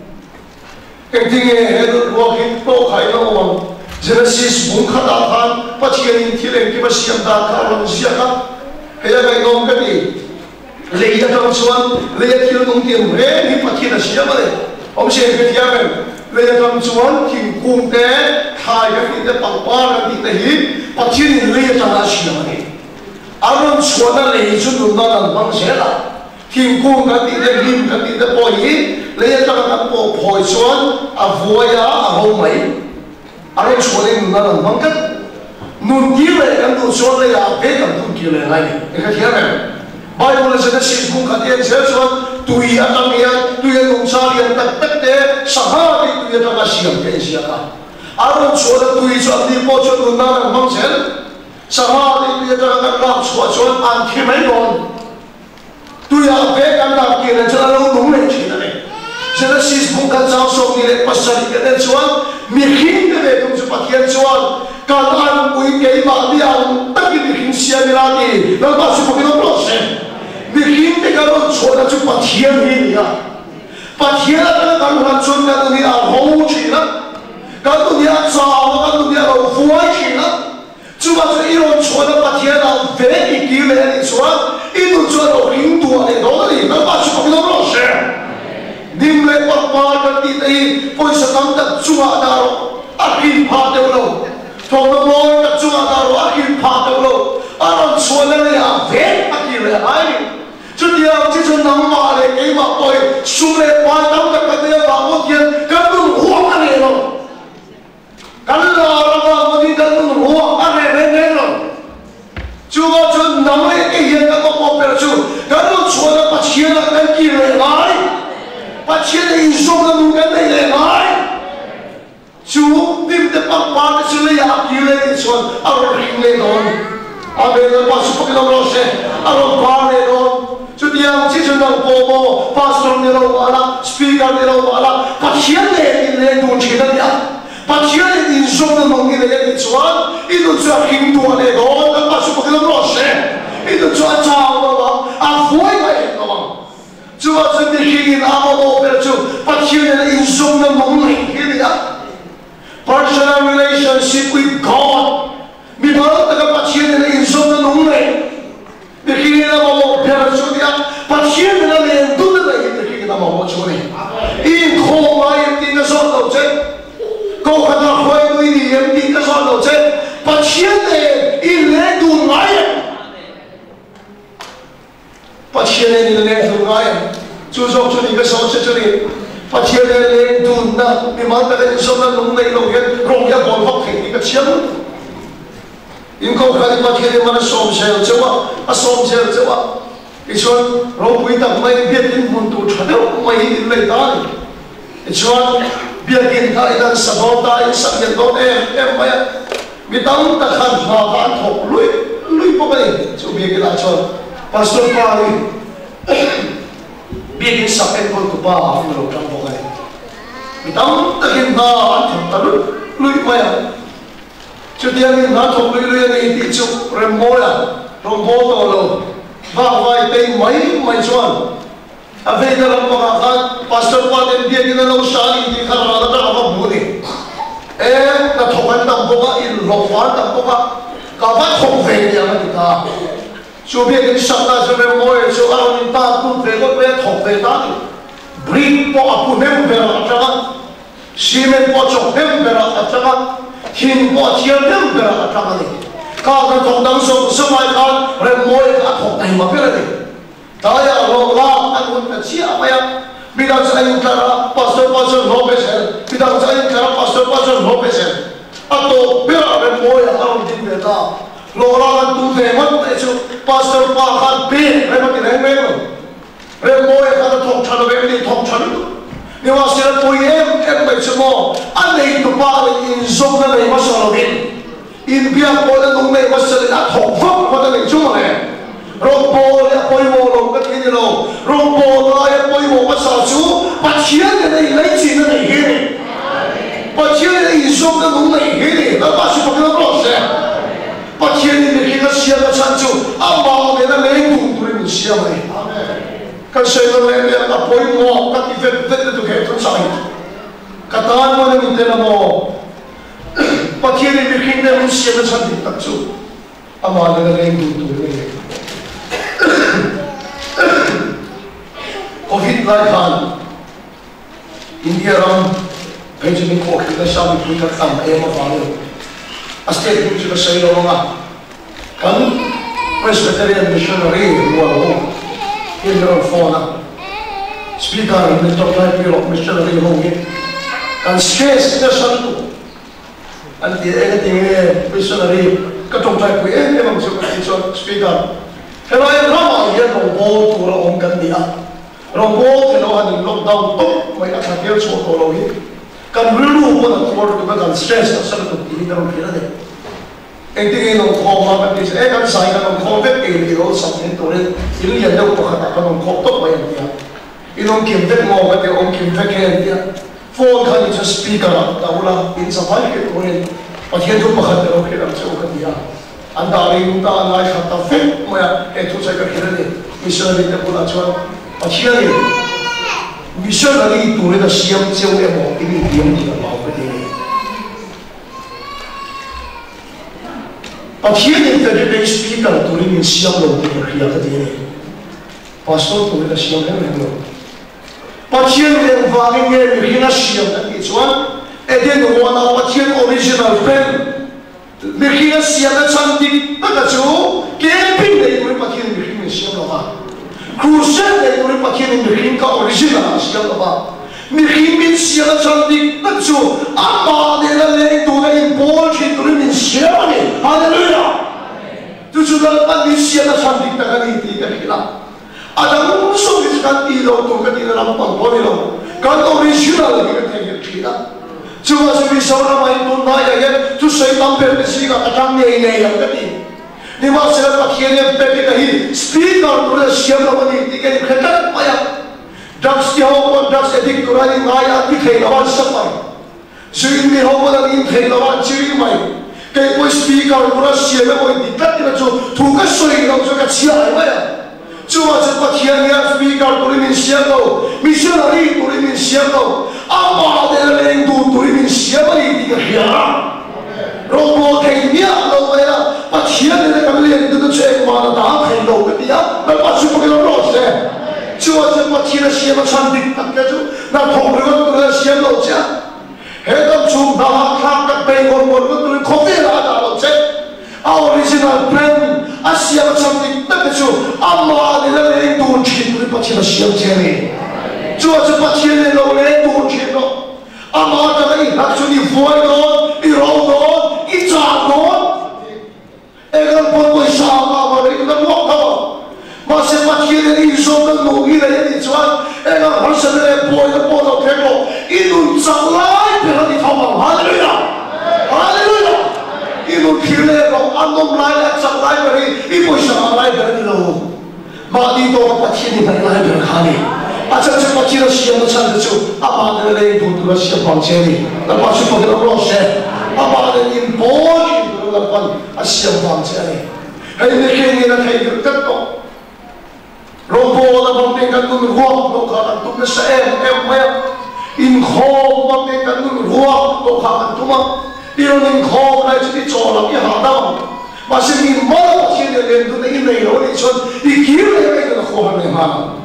B: cái gì hết ruộng cái to khai nó ruộng Genesis bốn khát đạo khan bắt chiên in thiên lên cái bắt xiêm đạo khan rồi xiêm khan hay là cái nom cái gì lấy ra trong xuân lấy ra thiên nông tiền hết thì bắt thiên là xiêm đấy ông sẽ cái gì vậy lấy ra trong xuân thì cùng té thay cái gì để bằng ba cái gì để hít bắt thiên lấy ra trong là xiêm đấy aron chuana le chu nu na nan bang se la thim ku ka ti de lim ka ti de po hi le ta ka po phoi chuan a voya a ho mai aron chuana nu na nan bang ka nun ki le kan tu chuan le ya ve kan tu ki le ngai e ka thia me Bible says that she's going to get one to eat a meal, to eat on Saturday, and that day, Sahara, to eat a Machine, Pensiaka. I don't show that to each of the pots of Nana Mountain, Sahara, to eat a clubs, what's one, and Kimagon. To eat a bag and not kill and tell a little mention. So that she's going to also be a person, and that's one, making the way to Patient's one. Kalau aku ini bahagian, tapi bikin siapa lagi, lalu masuk ke dalam proses. Bikin kalau suara tu patian ini ya, patian kalau langsung kalau dia hau cina, kalau dia sahau, kalau dia fuai cina, cuma tu iron suara patian yang very kiri ni suara, itu suara rindu ada doi, lalu masuk ke dalam proses. Dimulai perpar kita ini, pois sedang tak cuma daro, akhir pada dulu. From the Lord that you are walking part of the Aron Swalea, very accurate. I to the Artisan Nama, they came up boy, Sule, Patam, the Katia, Bamotian, Kadu, Huamanero. Kala, Modi, Kadu, Huamanero. Chuba to Nama, a year of Opera, Kadu, Swala, Pachina, and Kira, I. Pachina is so the Mugane, I. Chú tìm được bằng quan để xử lý áp dụng lên xuống ở hình lên đó, ở bên đó pastor phải làm rõ ràng, ở quan lên đó, chú đi ăn chỉ cho năng bố bố, pastor đi đâu mà là, speaker đi đâu mà là, bắt chiên lên lên đồn chỉ là gì, bắt chiên lên in zoom lên mong đi lên xuống, ít đồn cho hình đồn lên đó, nên pastor phải làm rõ ràng, ít đồn cho chào đó, à vui vậy đó, chú ở trên đi hình áo bố bố chú, bắt chiên lên in zoom lên mong lên cái gì đó. Personal relationship with God. Minal taga pasien na inso na nungre. Bikini na mo perso dia pasien na le dun na le bikini na mo chone. In ko mai tin na so do che. Ko ka na khoi do ni yem tin na so do che. Pasien ne in le dun mai. Pasien ne in le dun mai. Chu so chu ni ka so che che Pasien le dun na mi ma ta le so na nung nei lo ye rong ya bon hok thing ni ka chiam in ko ka ni ma ke ma na som se che wa a som se che wa i chuan ro pui ta mai biat in mun tu tha de mai in le ta ni i chuan biat in ta idan sa bo ta in sa yen do em em mai mi tang ta khan ha ban thok lui lui po kai chu bi ke la chuan pastor pa ni bikin sakit pun tu bah, kalau orang boleh. Kita mungkin dah antar terus, lui maya. Jadi yang nak thok lui lui ni tisu remoya, rombo tu lo. Bah wai tei mai mai cuan. Abe dalam pengakat pastor paten dia kita lo sari di kerana ada apa budi. Eh, nak thokan tak boga il lofar tak boga. Kapan thok venya kita. Subi kita sakta subi moy suara minta tu vego pe thok veta ni. Brick po aku nem bera acara, simen po cok nem bera acara, hin po cian nem bera acara ni. Kalau thok dang so semai kan remoy ka thok tai ma bera ni. Taya lo la aku tak siapa ya. Bidang saya kara pastor pastor Lopez, bidang saya kara pastor pastor Lopez. Atau bera remoy aku di beta. Lorakan tu demat itu pastor pakan bin, remat ini remat. Remoy kata thok chalo beli thok chalo. Ni wasir pui em em macam mo. Ane itu paling insong na lagi masalah bin. In biar boleh nunggu masalah thok thok pada lagi cuma le. Rompo ya pui mo lo kat ini lo. Rompo lah ya pui mo masalah tu. Pacian ni lagi cina ni ini. Pacian ni insong na nunggu ini. Lepas itu kita proses. Pacian ini kita siapa sancu, apa kita lembut tu ini siapa ni? Kan saya lembut apa pun mau, kan event event itu kayak tu saya. Kataan mana minta nama, pacian ini kita siapa sancu tak cu, apa kita lembut tu ini. Covid nineteen, India ram, Benjamin Koch kita siapa kita tam ayam apa ni? Asal itu juga saya orang kan Presbyterian missionary who in the phone speaker in the top life of missionary home and stress the sun and the anything missionary got to type with any of the speaker. And I am not here to go to our own Gandia. Rombo, and I had lockdown, my appearance for all of it. Can really want to work together stress the sun to be there on the anything on call up is a sign of COVID, it is something to it. You don't know what happened on call by India. You don't give them more, but they don't give them India. Four kinds of speaker, Daula, in some market to it, but here to Mahat, okay, I'm so good. And Darin, and I have to fit where it was like a hidden missionary the Pulachuan. But here, missionary to the Siam Silver in the Indian about the But here in the speaker to remain Siam to the Pastor to the Siam Hello. But here in Valley, we have Siam that is one, and then one of the original friend. We have Siam something, but that's all. Camping, they will put in the King Siam. Crusade, they will put in the King original Siam. We mean Siam something, that's all. Amma, they are laying to the important to remain Siam. Hallelujah. To do that, we see the something that I need to get. Adam also is not ilo to get in a lamp on Polino. God original, you can take it. To us, we saw the mind to Naya to say, compare the Siga, a Tanya in a Yamati. They must have a Kenya Petty, speak out to the Siamani, they get cut by a ducks, the home, ducks, a big running Maya, the Kay of supper. So in the home of the Kay of Chiri Mine. Kaya po speaker ko na siya na po hindi kat na so tugas so yung so kat siya ay maya. So sa pakiyan niya speaker ko rin siya ko, missionary ko rin siya ko. Ang mga dalalang do rin siya ba hindi ka siya. Robo kay niya lo kaya pakiyan nila kami lang dito sa mga taong kay lo kaya napasok ko ng rose. So sa pakiyan siya masandik tak kayo na pongregon ko na siya lo siya. Head to the clock at Bangon, what would we call it? Our original plan, I see something that is so. I'm not letting do cheat with Pachina Jenny. George Pachina, no, don't cheat. I'm not actually void on, erode on, it's all gone. And I'm going to shout in the walk. Must have is on the movie, it's one, and I'm also a boy, the boy of Kego. In some life, hallelujah! Hallelujah! Even Kilego, unknown life at some library, it was a library low. Madito Pachini library, honey. I said, Pachino Siam Sandu, about the lady to the Siam Pancheri, the Pachu of the Rose, about the important to the one, a Siam Pancheri. And the king in a table, Tato. Rombo, the Bombing and the walk, no car, to the same, everywhere. In home, what they can do, walk, no come to me. You in home, I see it's all of you, how down. But in more, she didn't do the email, it's on the key of the home in hand.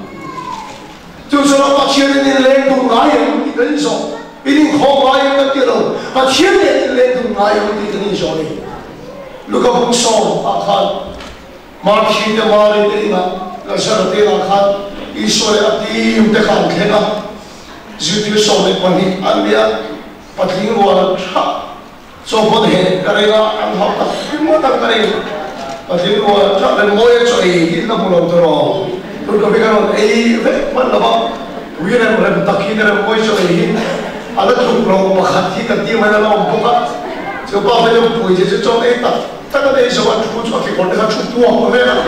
B: To sort of she didn't lay to Ryan, even so. In home, I am a kilo, but she didn't lay to Ryan, even so. Look at who saw, I can't. Mark, she the Marina, the Saratina can't. Israel, the Decan, Zitu solid when he Ambia, but he was so for the head, Karina, and Hopper, more than Karina. But he was traveling more in the Mulo of the Raw. Look at a one about we never the king and voice of him. Other two grow Mahati, the team and along Boga. So Papa, which is on eight. Saturday is one to put what he wanted to do over there.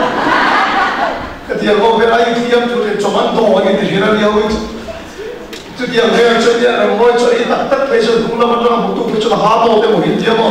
B: The over I feel to the tomato in the Hiralia. To the American and voice of that place of Kulaman to which the heart of them hit them.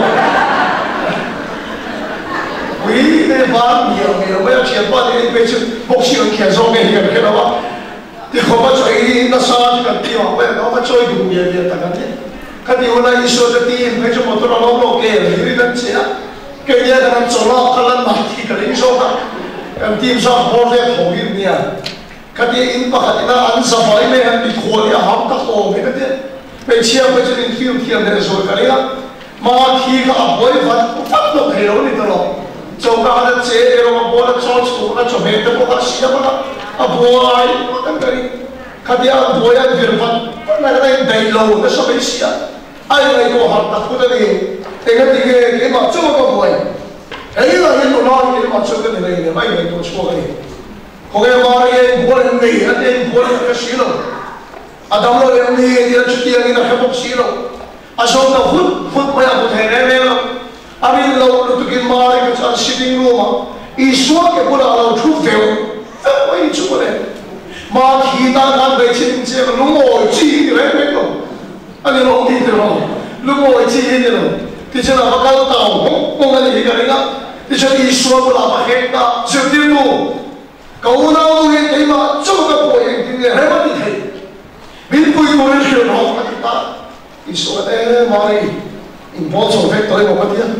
B: We live on here, where she had bought any patient boxing can so many of Kenova. The Hobbits are in the Sarge and Tima, where how much I do here at Takati. Kadiola is so the team, Patient Motor, okay, you didn't say that. Kaya and so long, Kalan Mati, Kalinsoka, and teams are more than for him here. Kati in Pakatina and Safari and the Korea Hamta home, Pechia, which is in field here, there is so Korea. Mark, he got a boy, but what no hero, little. 做家的姐，我们播的做出那做咩的播个戏嘛，啊播哎，我等个，看见播呀，别人发，那个那内容那什么戏啊？哎，那个好大不得了，这个这个这嘛这么个播，哎，那人都拿你嘛做个那个那买那个错个的，后来嘛人播人内，人播那个戏了，啊，当了人内，人出去人那个播戏了，啊，说那混混不要不太那那了。Abi lau lu tukin mari ke chan sitting room ma iswa ke pura lau thu veu veu wai chu le ma thi ta kan bai chin che lu mo chi ni le me lo ani lo ti de lo lu mo chi ni lo ti chana ba ka ta ho mo ga ni ga ri ga ti chana iswa pura ba he ta chu ti lu ka u na lu he te ma chu ka po ye ti ne he ma ti thai bin pui mo le chu lo ma ti ta iswa de mari import of fact toy mo patia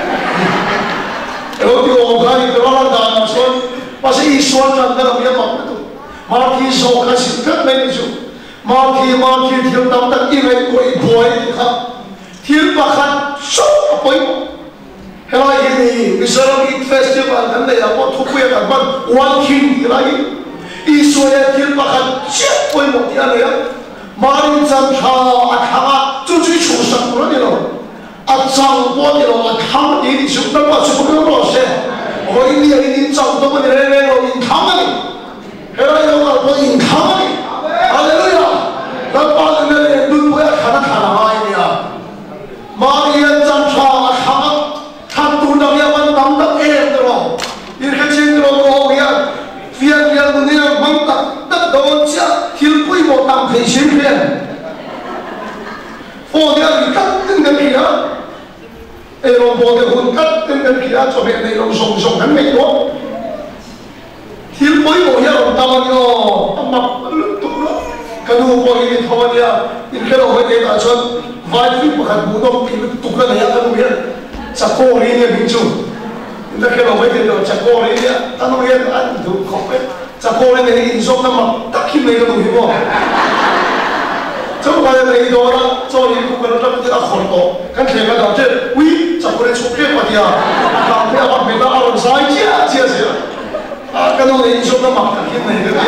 B: ero ti o gani to la da na son pas isuan tan da mi ma to ma ki so ka si ka me ni ju ma ki ma ki thil tam tak i me ko i boy ti kha thil pa khan so apoi hela ye ni misaro ki festival dan le apo thu pu ya ka ban one king la i isu ya thil pa khan che poi mo ti ale ya ma rin cham tha a kha chu chu chu sa ko ni lo啊，张波的咯，康的你就那么就不能老些，我一年一年张多么的来来咯，银康的，后来有个我银康的，哈利路亚，那把人那人都不要看他看他妈的呀，妈的人张差康，看都那样玩当当哎的咯，你看见的咯，我呀，非要非要那样玩当当到家，听规模当培训片。我哋而家跟緊佢啊！誒，我哋換吉跟緊佢啊，做咩你老送送緊美國？條妹我一路答你哦，阿媽讀啦，跟住我哋啲同學啊，而家我哋大春，快啲不係冇多變讀啦，你一個咩？十個年嘅民族，而家我哋就十個年嘅，等我一按條確嘅，十個年嘅現狀啊嘛，得欠你嘅東西喎。정말 내이도라 저희 국가를 좀 이제 걸고 간 제가 갑자기 위 자꾸에 촉게 말이야 앞에 앞에 내가 알아 사이지야 지야지야 아 그놈의 인성도 막 하겠네 그게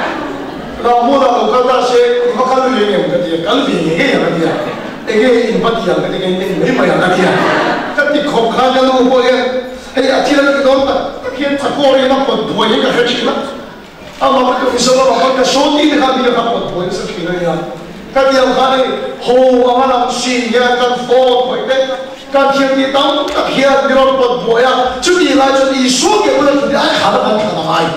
B: 나보다 똑같아서 이거 가는 얘기는 그게 갈비 얘기야 그게 이게 인바디야 그게 이게 뭐야 그게 그때 겁가는 거 보게 에 아티라는 게 너무 그게 자꾸 어리나 보이니까 해치나 아마 그 인성도 막 소디를 하기가 갖고 보여서 그래야 cái điều khác này hồ mà làm gì nhà cần phô phải đấy cần thiên đi tắm các hiện đi rồi bật bội à chứ gì lại cho đi xuống cái vấn đề ai khá là khá là ai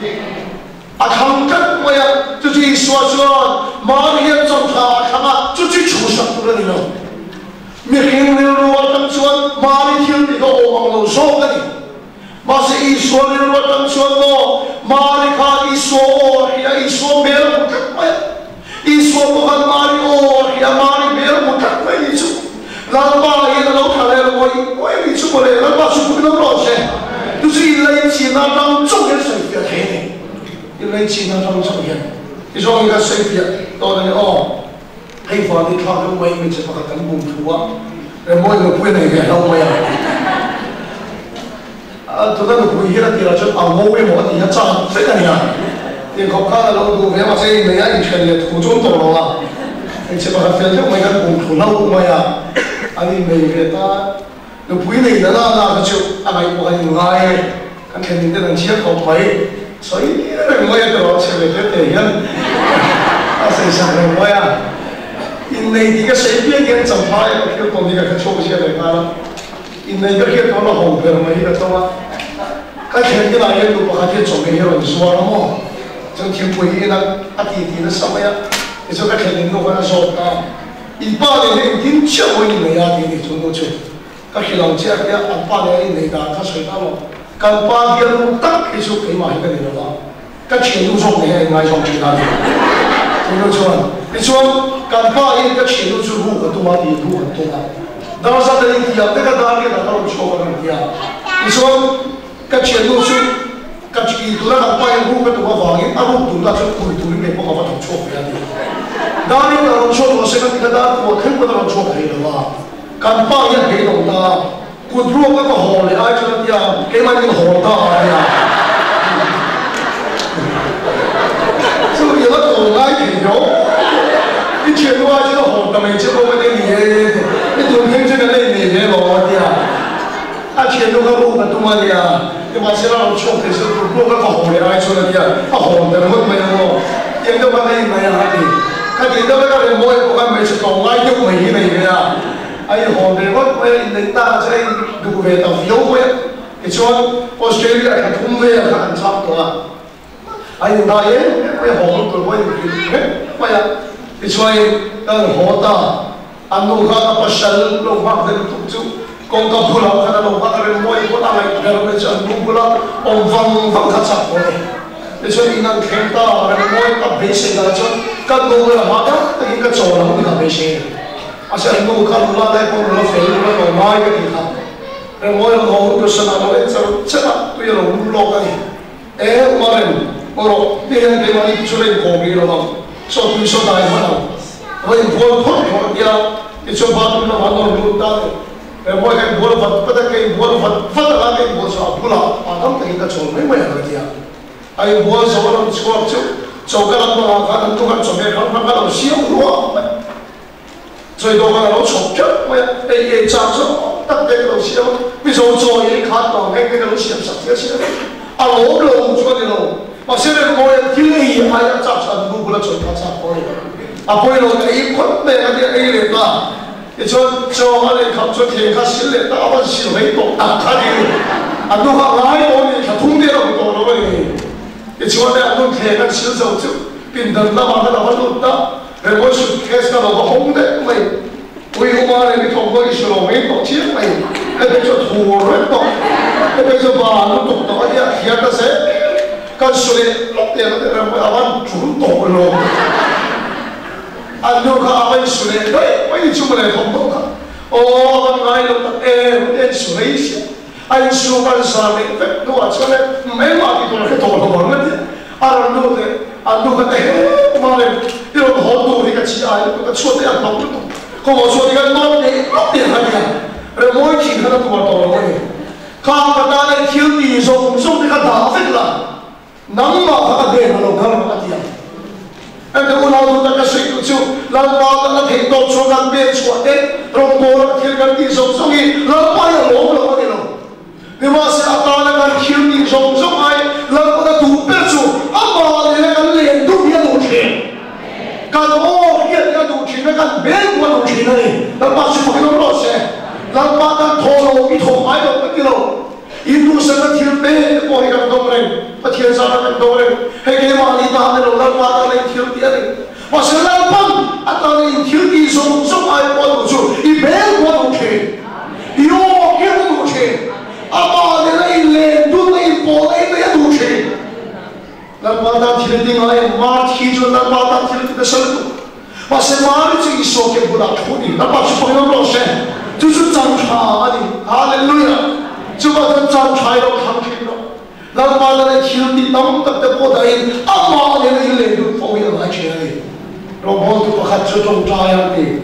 B: à không cách mà ya chứ gì xóa xóa mà hiện trong thà khá là chứ chứ chủ sắc của nó đâu miệt hình lưu lưu tâm xuân mà đi thiên đi có ôm lâu số cái gì mà sẽ ý xóa lưu lưu tâm xuân nó mà đi khá ý xóa hay ý xóa bèo một cách mà Iswa bukan mari oh ya mari biar mudah lagi itu. Lama ini kalau kalian koi koi itu boleh lama suku kita proses. Tu sih ilai Cina tang jauh yang saya ini. Ilai Cina tang jauh yang. Itu orang yang saya tahu ni oh. Hei faham ni kalau kau ingin cepat kan bumtua. Remoi nak punya ni kalau mau ya. Ah tu kan kau hira tira cakap awal mau dia cakap saya ni ya. 이 국가가 너무 왜 와서 내가 이천에 도전 돌아와 이제 막 하면서 뭐가 공부하고 뭐야 아니 매일에다 너 부인이 있나 나 그죠 아마 이거 가지고 가해 한 kendinde는 지역 거파이 저희는 뭐야 또 세배될 때는 아 세상에 뭐야 인내 네가 세비에게 전파에 그 돈이가 그 초보시가 될까 인내 이렇게 돈을 홍보를 뭐 이거 또 그 kendin 아예 또 같이 좀게 이런 수화로 뭐 좀 팀부이나 아티티는 samaya itu kan kendin ko na sota ipa ne din chia mo ni ya di ni chung chu ka khilang chia ya apa ne ni da ka soi ta lo kan pa dia lu tak ki su ke ma hi ka ni lo ka chen lu song ne ngai song chi da chung chu ni chuan kan pa hi ka chen lu chu ru ka tu ma di ru ka tu ma da sa de ni ya te ka da ni da ka lo chu ka ni ya ni chuan ka chen lu chu cái chuyện đó là quay hút cái tụi nó vào những áp lực tụi nó cho tụi tụi mình có bao nhiêu chốt vậy đi, đó là nó chốt nó sẽ cái đó của thân của nó chốt hay là, cần bao nhiêu cái đồng đó, cột ruộng các hồ này ai cho nó đi à cái mà những hồ to này à chứ bây giờ nó hồ ngay thì nhớ cái chuyện đó chứ nó hồ tầm mình chứ không có cái gì cái tụi mình chứ cái này gì thế mà đi à à chuyện đó các bạn tụi mình à nhưng mà sẽ làm chồng thì sẽ cột ruộng các hồ này ai cho nó đi à các hồ tầm mình mới nó những cái vấn đề này là gì cái gì đó cái này mỗi một cái mình sẽ còn ngay giúp mình như này vậy à ai hồ này có cái người ta sẽ đủ về tàu phiếu vậy cái chuyện Australia cái thùng về là ăn sắp rồi ai những cái ấy cái hồ nó tụi mình cái vậy à cái chuyện cái hồ ta anh nuôi các cái sân lồng vác về tụt chút con cái phù lao cái lồng vác cái mỗi một cái này cái cái sân nuôi phù lao ông văng văng khát sắp rồi cái chuyện inang khen ta cái mỗi cái bế sinh là chuyện cái nuôi là mà cái cái chỗ là cái bế sinh asal itu kalau lah dah pun lah fail lah kau mai ke tidak. Remoi lah kau tu senang lah, sebab sebab tu yang orang blok kan. Eh kemarin orang dia yang dia ni cuci kopi lah, so tu so dah mana. Wei buat buat buat dia, itu baru lah mana orang dah. Remoi kan buat buat pada kan buat buat pada lah kan buat so pula, adam tak kita cuci mai mai ada dia. Ayo buat so orang cuci cuci, cuci kan tu kan tu kan cuci kan kan kan siapa luar.最多嘅老嘈出，我日夜站咗，得嘅老師咯，邊數做嘢卡檔嘅嘅老師入十幾次啦，啊攞路咗啲路，或者你我日天氣係一集塵都冇得做法集過嚟，啊背路你坤咩嗰啲 A 嚟啦，你做做下你及咗田下小嚟打翻小起度打下啲，啊都話拉我哋就通啲路度咯喂，你做下你啊都田下小就就變得啦嘛，佢就揾到得。Kalau masuk kes kalau bohong deh, mai, kau kemarin itu kau isulah mai, kau cium mai, ada tu turun tu, ada tu baru tu, tu aja kita se, kan sulit, dia kata ramai awan turun tu belum, anu kau awan sulit, deh, mai cuma leh bohong tu, oh awan ngai tu tak eh, dia sulit sih, ayu sukan sampai, tu aja leh, memang itu leh tu belum ada, orang tu deh, anu kata eh, kemarin 이런 것도 우리가 지하에 우리가 추어대 안 나오고 그 모서리가 너네 너네 하냐 그래 뭐 기가는 또 왔다 오네 가가다는 기운이 좀 내가 다 했다 남마가 되는 거는 어디야 근데 오늘도 내가 수익도 람마가 대도 초간 배추에 롱보라 길간 이성성이 람마야 로로 어디로 네마스 아따나가 기운이 좀좀 아이 람마가 두 배추 아마 내가 렌도 비야 놓지 kalau dia dia tu cina kan bel buat tu cina ni, lepas itu kita proses, lepas itu tholo itu mai tu begitu, itu sangat hilpe, kau ikan domreng, petian sana kan domreng, hege mali dah ni, lepas itu ni hil dia ni, masih lepas atau ni hil di sum sum mai buat tu, i bel buat tu cina, yo kita tu cina, apa ni ni lendu ni boleh ni tu cina. Lambat hil di mana, mat hijau lambat hil di besar. Pasal mari tu isu ke budak kuni, lambat supaya proses. Tu tu jangka ni, haleluya. Cuba tu jangka itu hamil lo. Lambat ada hil di nam tak terpodai, amma ada ni lendu kau yang macam ni. Robot tu pakai cucung cahaya ni.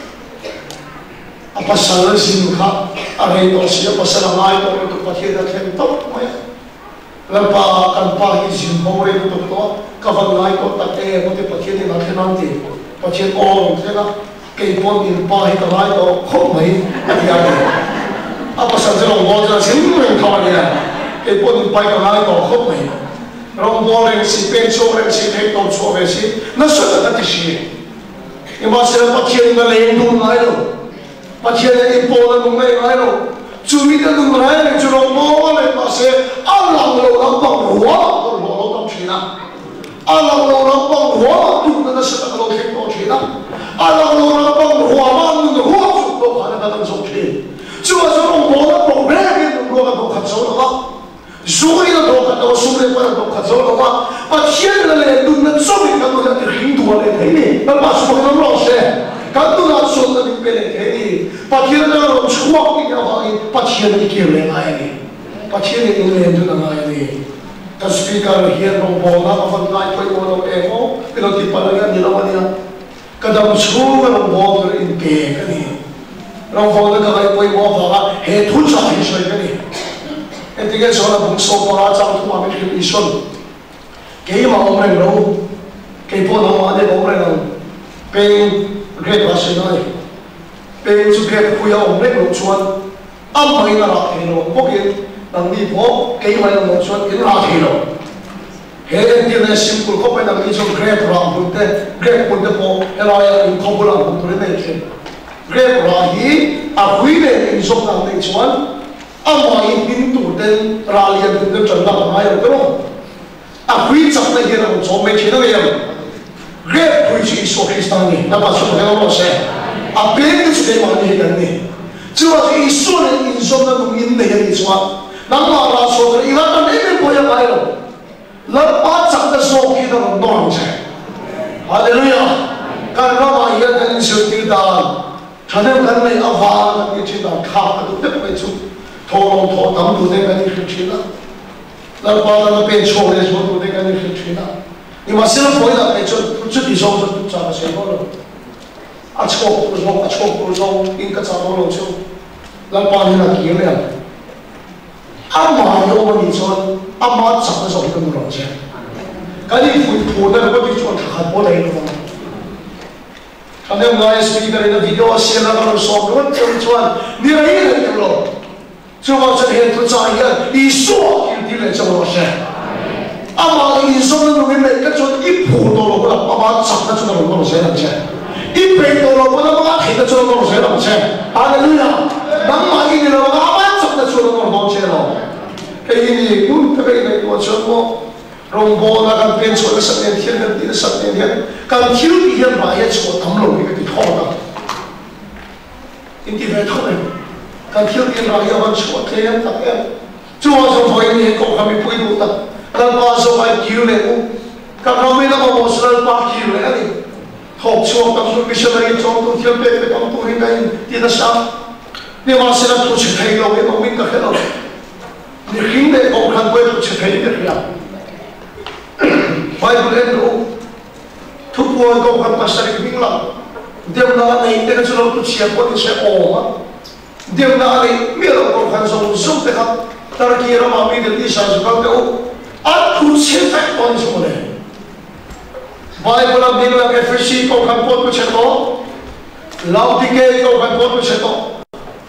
B: Apa salah singkat, ada itu siapa salah lain orang tu pakai dah kental, macam. Lepas kan pagi Zimbabwe itu betul, kawan lain kau tak eh, kau tu pakai ni nanti nanti, pakai orang tu lah, kepon ini pagi tu lain kau kau main ada ada. Apa sahaja orang boleh semua yang kawan dia, kepon ini pagi tu lain kau kau main. Orang boleh si pensio orang si hektar suami si, nasi tak disi. Ini masih pakai ni lain tu lain tu, pakai ni kepon ni lain tu. Cumi dia tu mereka cuma boleh masih Allah orang bangwa orang orang Cina, Allah orang bangwa tu kita sedang kalau kita Cina, Allah orang bangwa mana tu orang tu ada dalam Cina. Cuma orang boleh boleh itu orang tu kacau lah, Zuri itu orang tu Zuri orang tu kacau lah, pasien lelaki tu nak Zuri kan tu nak Hindu orang ini, lepas semua orang Rusia. Kalau nak soal ni pelak ini, pasien orang cuak ni apa? Pasien ni kira lain ni, pasien ni England tu lain ni. Kalau speaker here orang bola, apa naik pun orang emo, kalau di palangan di lawan dia, kadang cuak orang bola ini pelak ni. Orang bola kalau pun orang bola, hệ thu trả hệ sợi cái này cái tiếng số là bùng số qua trong thu mà mình đi xuân cái mà ông này đâu cái bộ nó mà để ông này đâu bên cái đó sẽ nói bên chú cái phụ yêu ông này lục xuân âm mấy là thế rồi có cái đằng đi phố cái mà lục xuân cái là thế rồi hệ cái này simple có phải đằng đi xuân cái làm cũng thế cái cũng thế phố cái là những không có làm cũng thế này chứ cái là gì à quý này in số đằng này xuân âm mà in pin tủ tên ra liền từ chuẩn đằng này rồi đúng không à quý chấp này cái là một số mấy chuyện đó vậy Great preaching is so Christian. Dapat semua orang saya. Apa yang sudah mandi dan ni. Cuma Yesus yang insya mungkin dia Yesus. Nama Allah saudara. Ibarat ini boleh bayar. Lepas sampai sok kita orang saya. Haleluya. Karena mahir dan sekitar. Kadang kadang ni awal ni cerita kah tu tak betul. Tolong tolong tamu tu dengan ni cerita. Lepas tu pencuri semua tu dengan ni cerita.你嘛，现在回来没就自己说就咋个情况了？啊，错不说，啊错不说，应该咋多了就，那把你那给了。阿妈有我你说，阿妈长的时候跟不了钱，赶紧回回来我就做还不来了吗？刚才我们 S P 的那个 video 写了个说，我怎说？你那一人有了，就我这边不咋样，一说就地来这么些。阿妈的人生的路面每个做一步多了，我阿妈长得出来多少钱两钱，一倍多了，我他妈提得出来多少钱两钱，阿门呀！能买一年了，我阿妈长得出来多少钱了？给你不特别那个什么，龙波那个变出来十年天跟地的十年天，刚天地天买一错，他们弄一个地套的，你地方套的，刚天地买一万错，这样大概，就我从回你搞还没回头的。Kalau masuk ay kilo leku, kalau kami nak mahu sudah empat kilo lagi, hok cuak tak sudah bisa lagi contoh tiap pek pek contoh ini kain tidak sah, ni masih nak tu cekai lo, ni mau minta kelo, ni kini kau kan boleh tu cekai dia dia, Bible itu, tu buat kau kan pasal ini bilang, dia nak ni dia sudah tu siapa tu siapa orang, dia nak ni mila kau kan so so dekat, terkira mami dia disah juga tu. Aku cetak on semua ni. Bible ang bilang F S C kau kan pot cetak, Laodice kau kan pot cetak,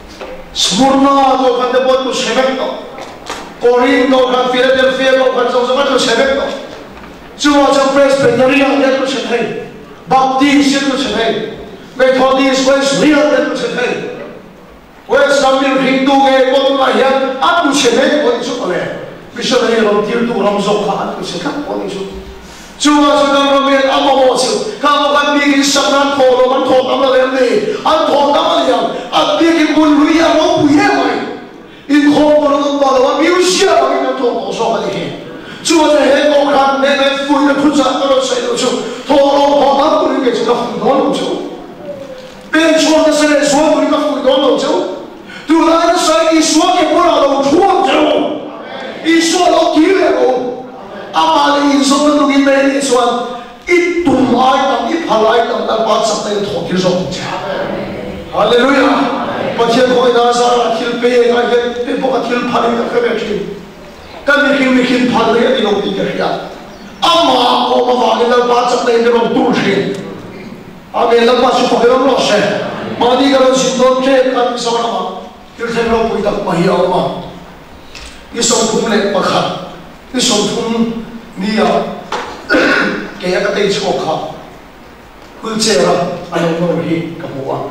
B: Smyrna kau kan pot cetak, Korin kau kan Philadelphia kau kan sama-sama tu cetak. Cuma macam Presbyterian dia tu cetak, Baptist dia tu cetak, Methodist Wesleyan dia tu cetak, West London Hindu ke pot layan, aku cetak pot semua ni. Bisa lagi orang tiru tu orang zokat tu sekat orang itu. Cuma sudah ramai apa macam. Kalau kan bikin sangat thor, orang thor tamlah lagi. An thor tamlah yang, an bikin bului yang orang punya mai. In thor orang tu orang miusia orang itu thor zokat ini. Cuma saya orang nenek punya pusat orang saya tu. Thor orang thor punya kita fundon tu. Pencuri saya suami kita fundon tu. Tu lain saya suami pun ada tuan tu. Isu lo kira ko, amali isu tu kita ini isu itu mai tam itu halai tam dapat sampai thokir so. Haleluya. Pasien kau ina sara kil pe kaya pe bukan kil pari tak kaya kil. Kan mikir mikir pari ya di lokti kerja. Amma kau mawagin dapat sampai itu tu sih. Amin lepas supaya orang losse. Mandi kalau sinton ke kan bisa nama. Kil saya lo pun tak mahir amma. Ini songtung lek pakat, ini songtung ni ya, kaya kata itu kok, kulcera, anu nori kamuan.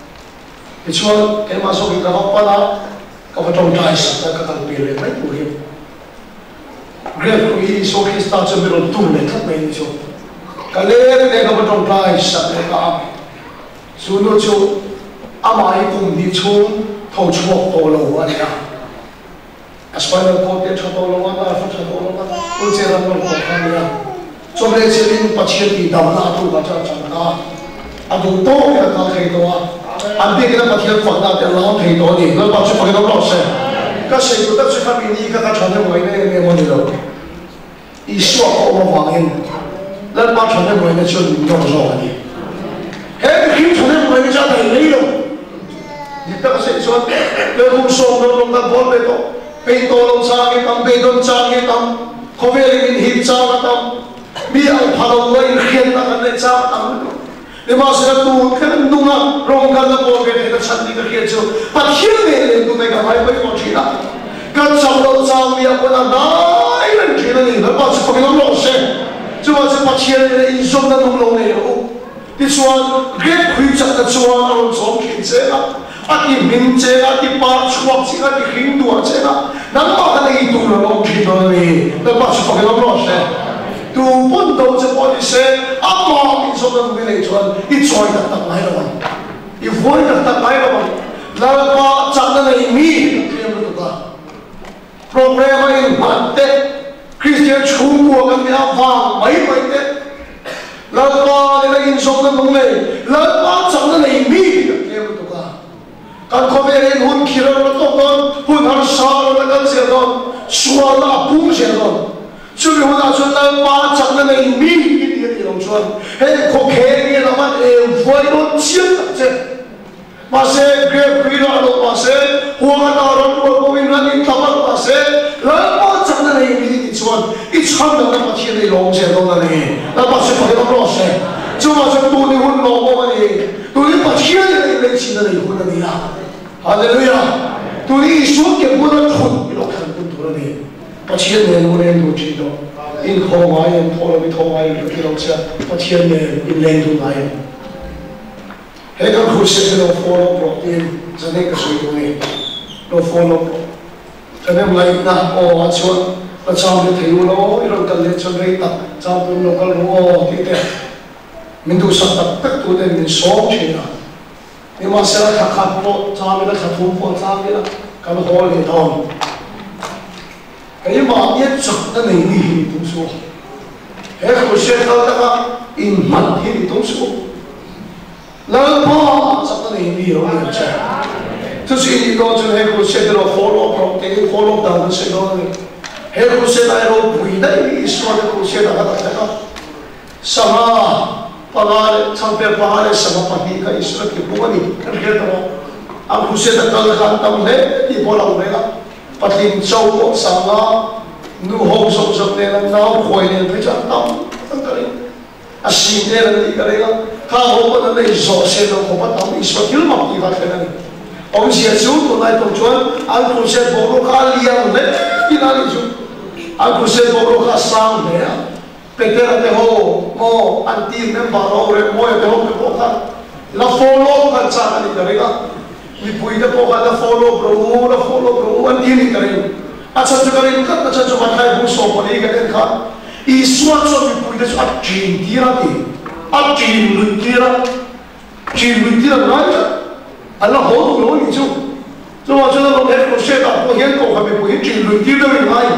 B: Itu kaya masuk ke kapal lah, kapal tongkai sampai kata pilih, mai pulih. Grab kui so kita cemberut tu lek tak main itu. Kalau ni kapal tongkai sampai kami, sudah tu amai pun dicu, tahu cuak tolong wajah. Aspirant ko dia choto longan ta fa choto longan ul cheran ko khan ya sobre chelin pachhian ti damna tu ba cha changa adu to ya ka thei to a ande ke na pachhian ko na te lao thei to ni lo pa chu pa ke lo se ka se tu ta chu ka mi ni ka ka chane mo ne ne mo ni lo i sho ko mo wangin la pa chane mo ne chu ni yo zo ni he ki chane mo ne cha dai nei lo ni ta ka se chuan le kum som no long ka bol be to pe to long cha ke tam be don cha ke tam khove in hip cha ka tam mi al phalo lai khian ta kan le cha tam le ma se tu kan nu na rong ka la bol be ta chan ni ka khian chu pa khian le le tu me ka mai pai ko china ka chang lo cha mi a ko na dai len china ni la pa chu ko lo lo se chu ma se pa khian le in som na nu lo ne ro ti chuan great khui chak ta chuan a ron som khin che la a ti min che la ti pa chuak chi la ti hing tu che la nan ma ka nei tu lo lo khin lo ni la pa chu ko lo lo se tu pun do che po ti se a ma in som na nu le chuan i choi ta ta mai lo i voi ta ta mai lo la pa chak na nei mi ke lo ta program in matte Christian chung wo kan ya wang mai mai te la pa le in som na nu le la pa chak na nei mi ke lo ta kan ko ve ren hun khira lo to kon hun har sa lo la kan se don swa la pu se don chu li hun a chu la pa chak na nei mi ki ti ti long chuan he ko khe ni la ma e voi lo chiam ta che ma se gre pri lo lo ma se hu ga na ro ko ko in ran in ta ma se la pa chak na nei mi ti chuan i chang na ma thi nei long se don na ni la pa se ko lo se chu ma se tu ni hun lo mo ma ni tu ni pa thi nei le chi na nei hun na ni la Hallelujah. Tu ni Isu ke pura thun lo khan tu tu ni. Pathian ne lo ne tu chi do. In kho mai en pho bi tho mai ki lo cha. Pathian ne in len tu mai. He ka khu se lo pho lo pro tin chane ka sui tu ni. Lo pho lo pro. Chane lai na o a chuan ta cham le thei lo i lo kal le chon rei ta cham tu lo kal ro ti te. Min tu sa tak tak tu ne min som chi na. Ni ma se la kha kha po cha me la kha thu po cha me la ka lo hol ni thon kai ma ye chak ta nei ni hi tu so he ko se ta ta in man hi ni tu so la pa chak ta nei ni ro ni cha tu si ni go chu he ko se de lo follow pro te follow ta no se no ni he ko se la ro pui dai ni so de ko se ta ta ta sama Pagare, sampai pagare sama pagi ka Israel ke bukan ni, kan kita tahu. Aku sudah kalau kantam le, di bola mereka, patin cowok sama, nu hong som som le, nau koi le, macam tam, tangkari, asin le, nanti kerana, kalau pun nanti zo se lo kau tam Israel kilo mak di kat kerana ni. Orang siapa tu naik tujuan, aku sudah baru kali yang le, kita ni tu, aku sudah baru kasam le. Pekera te ho mo anti member ho re mo te ho pe poka la follow ka cha ni karega ni pui te poka la follow bro la follow bro anti ni kare acha chu kare ka acha chu ma khai bu so poni ka den kha I swat so ni pui te swat chin tira ni a chin lu tira chin lu tira na ja ala ho lo ni chu so wa chu lo ne ko she ta ko hian ko ka me pui chin lu tira ni mai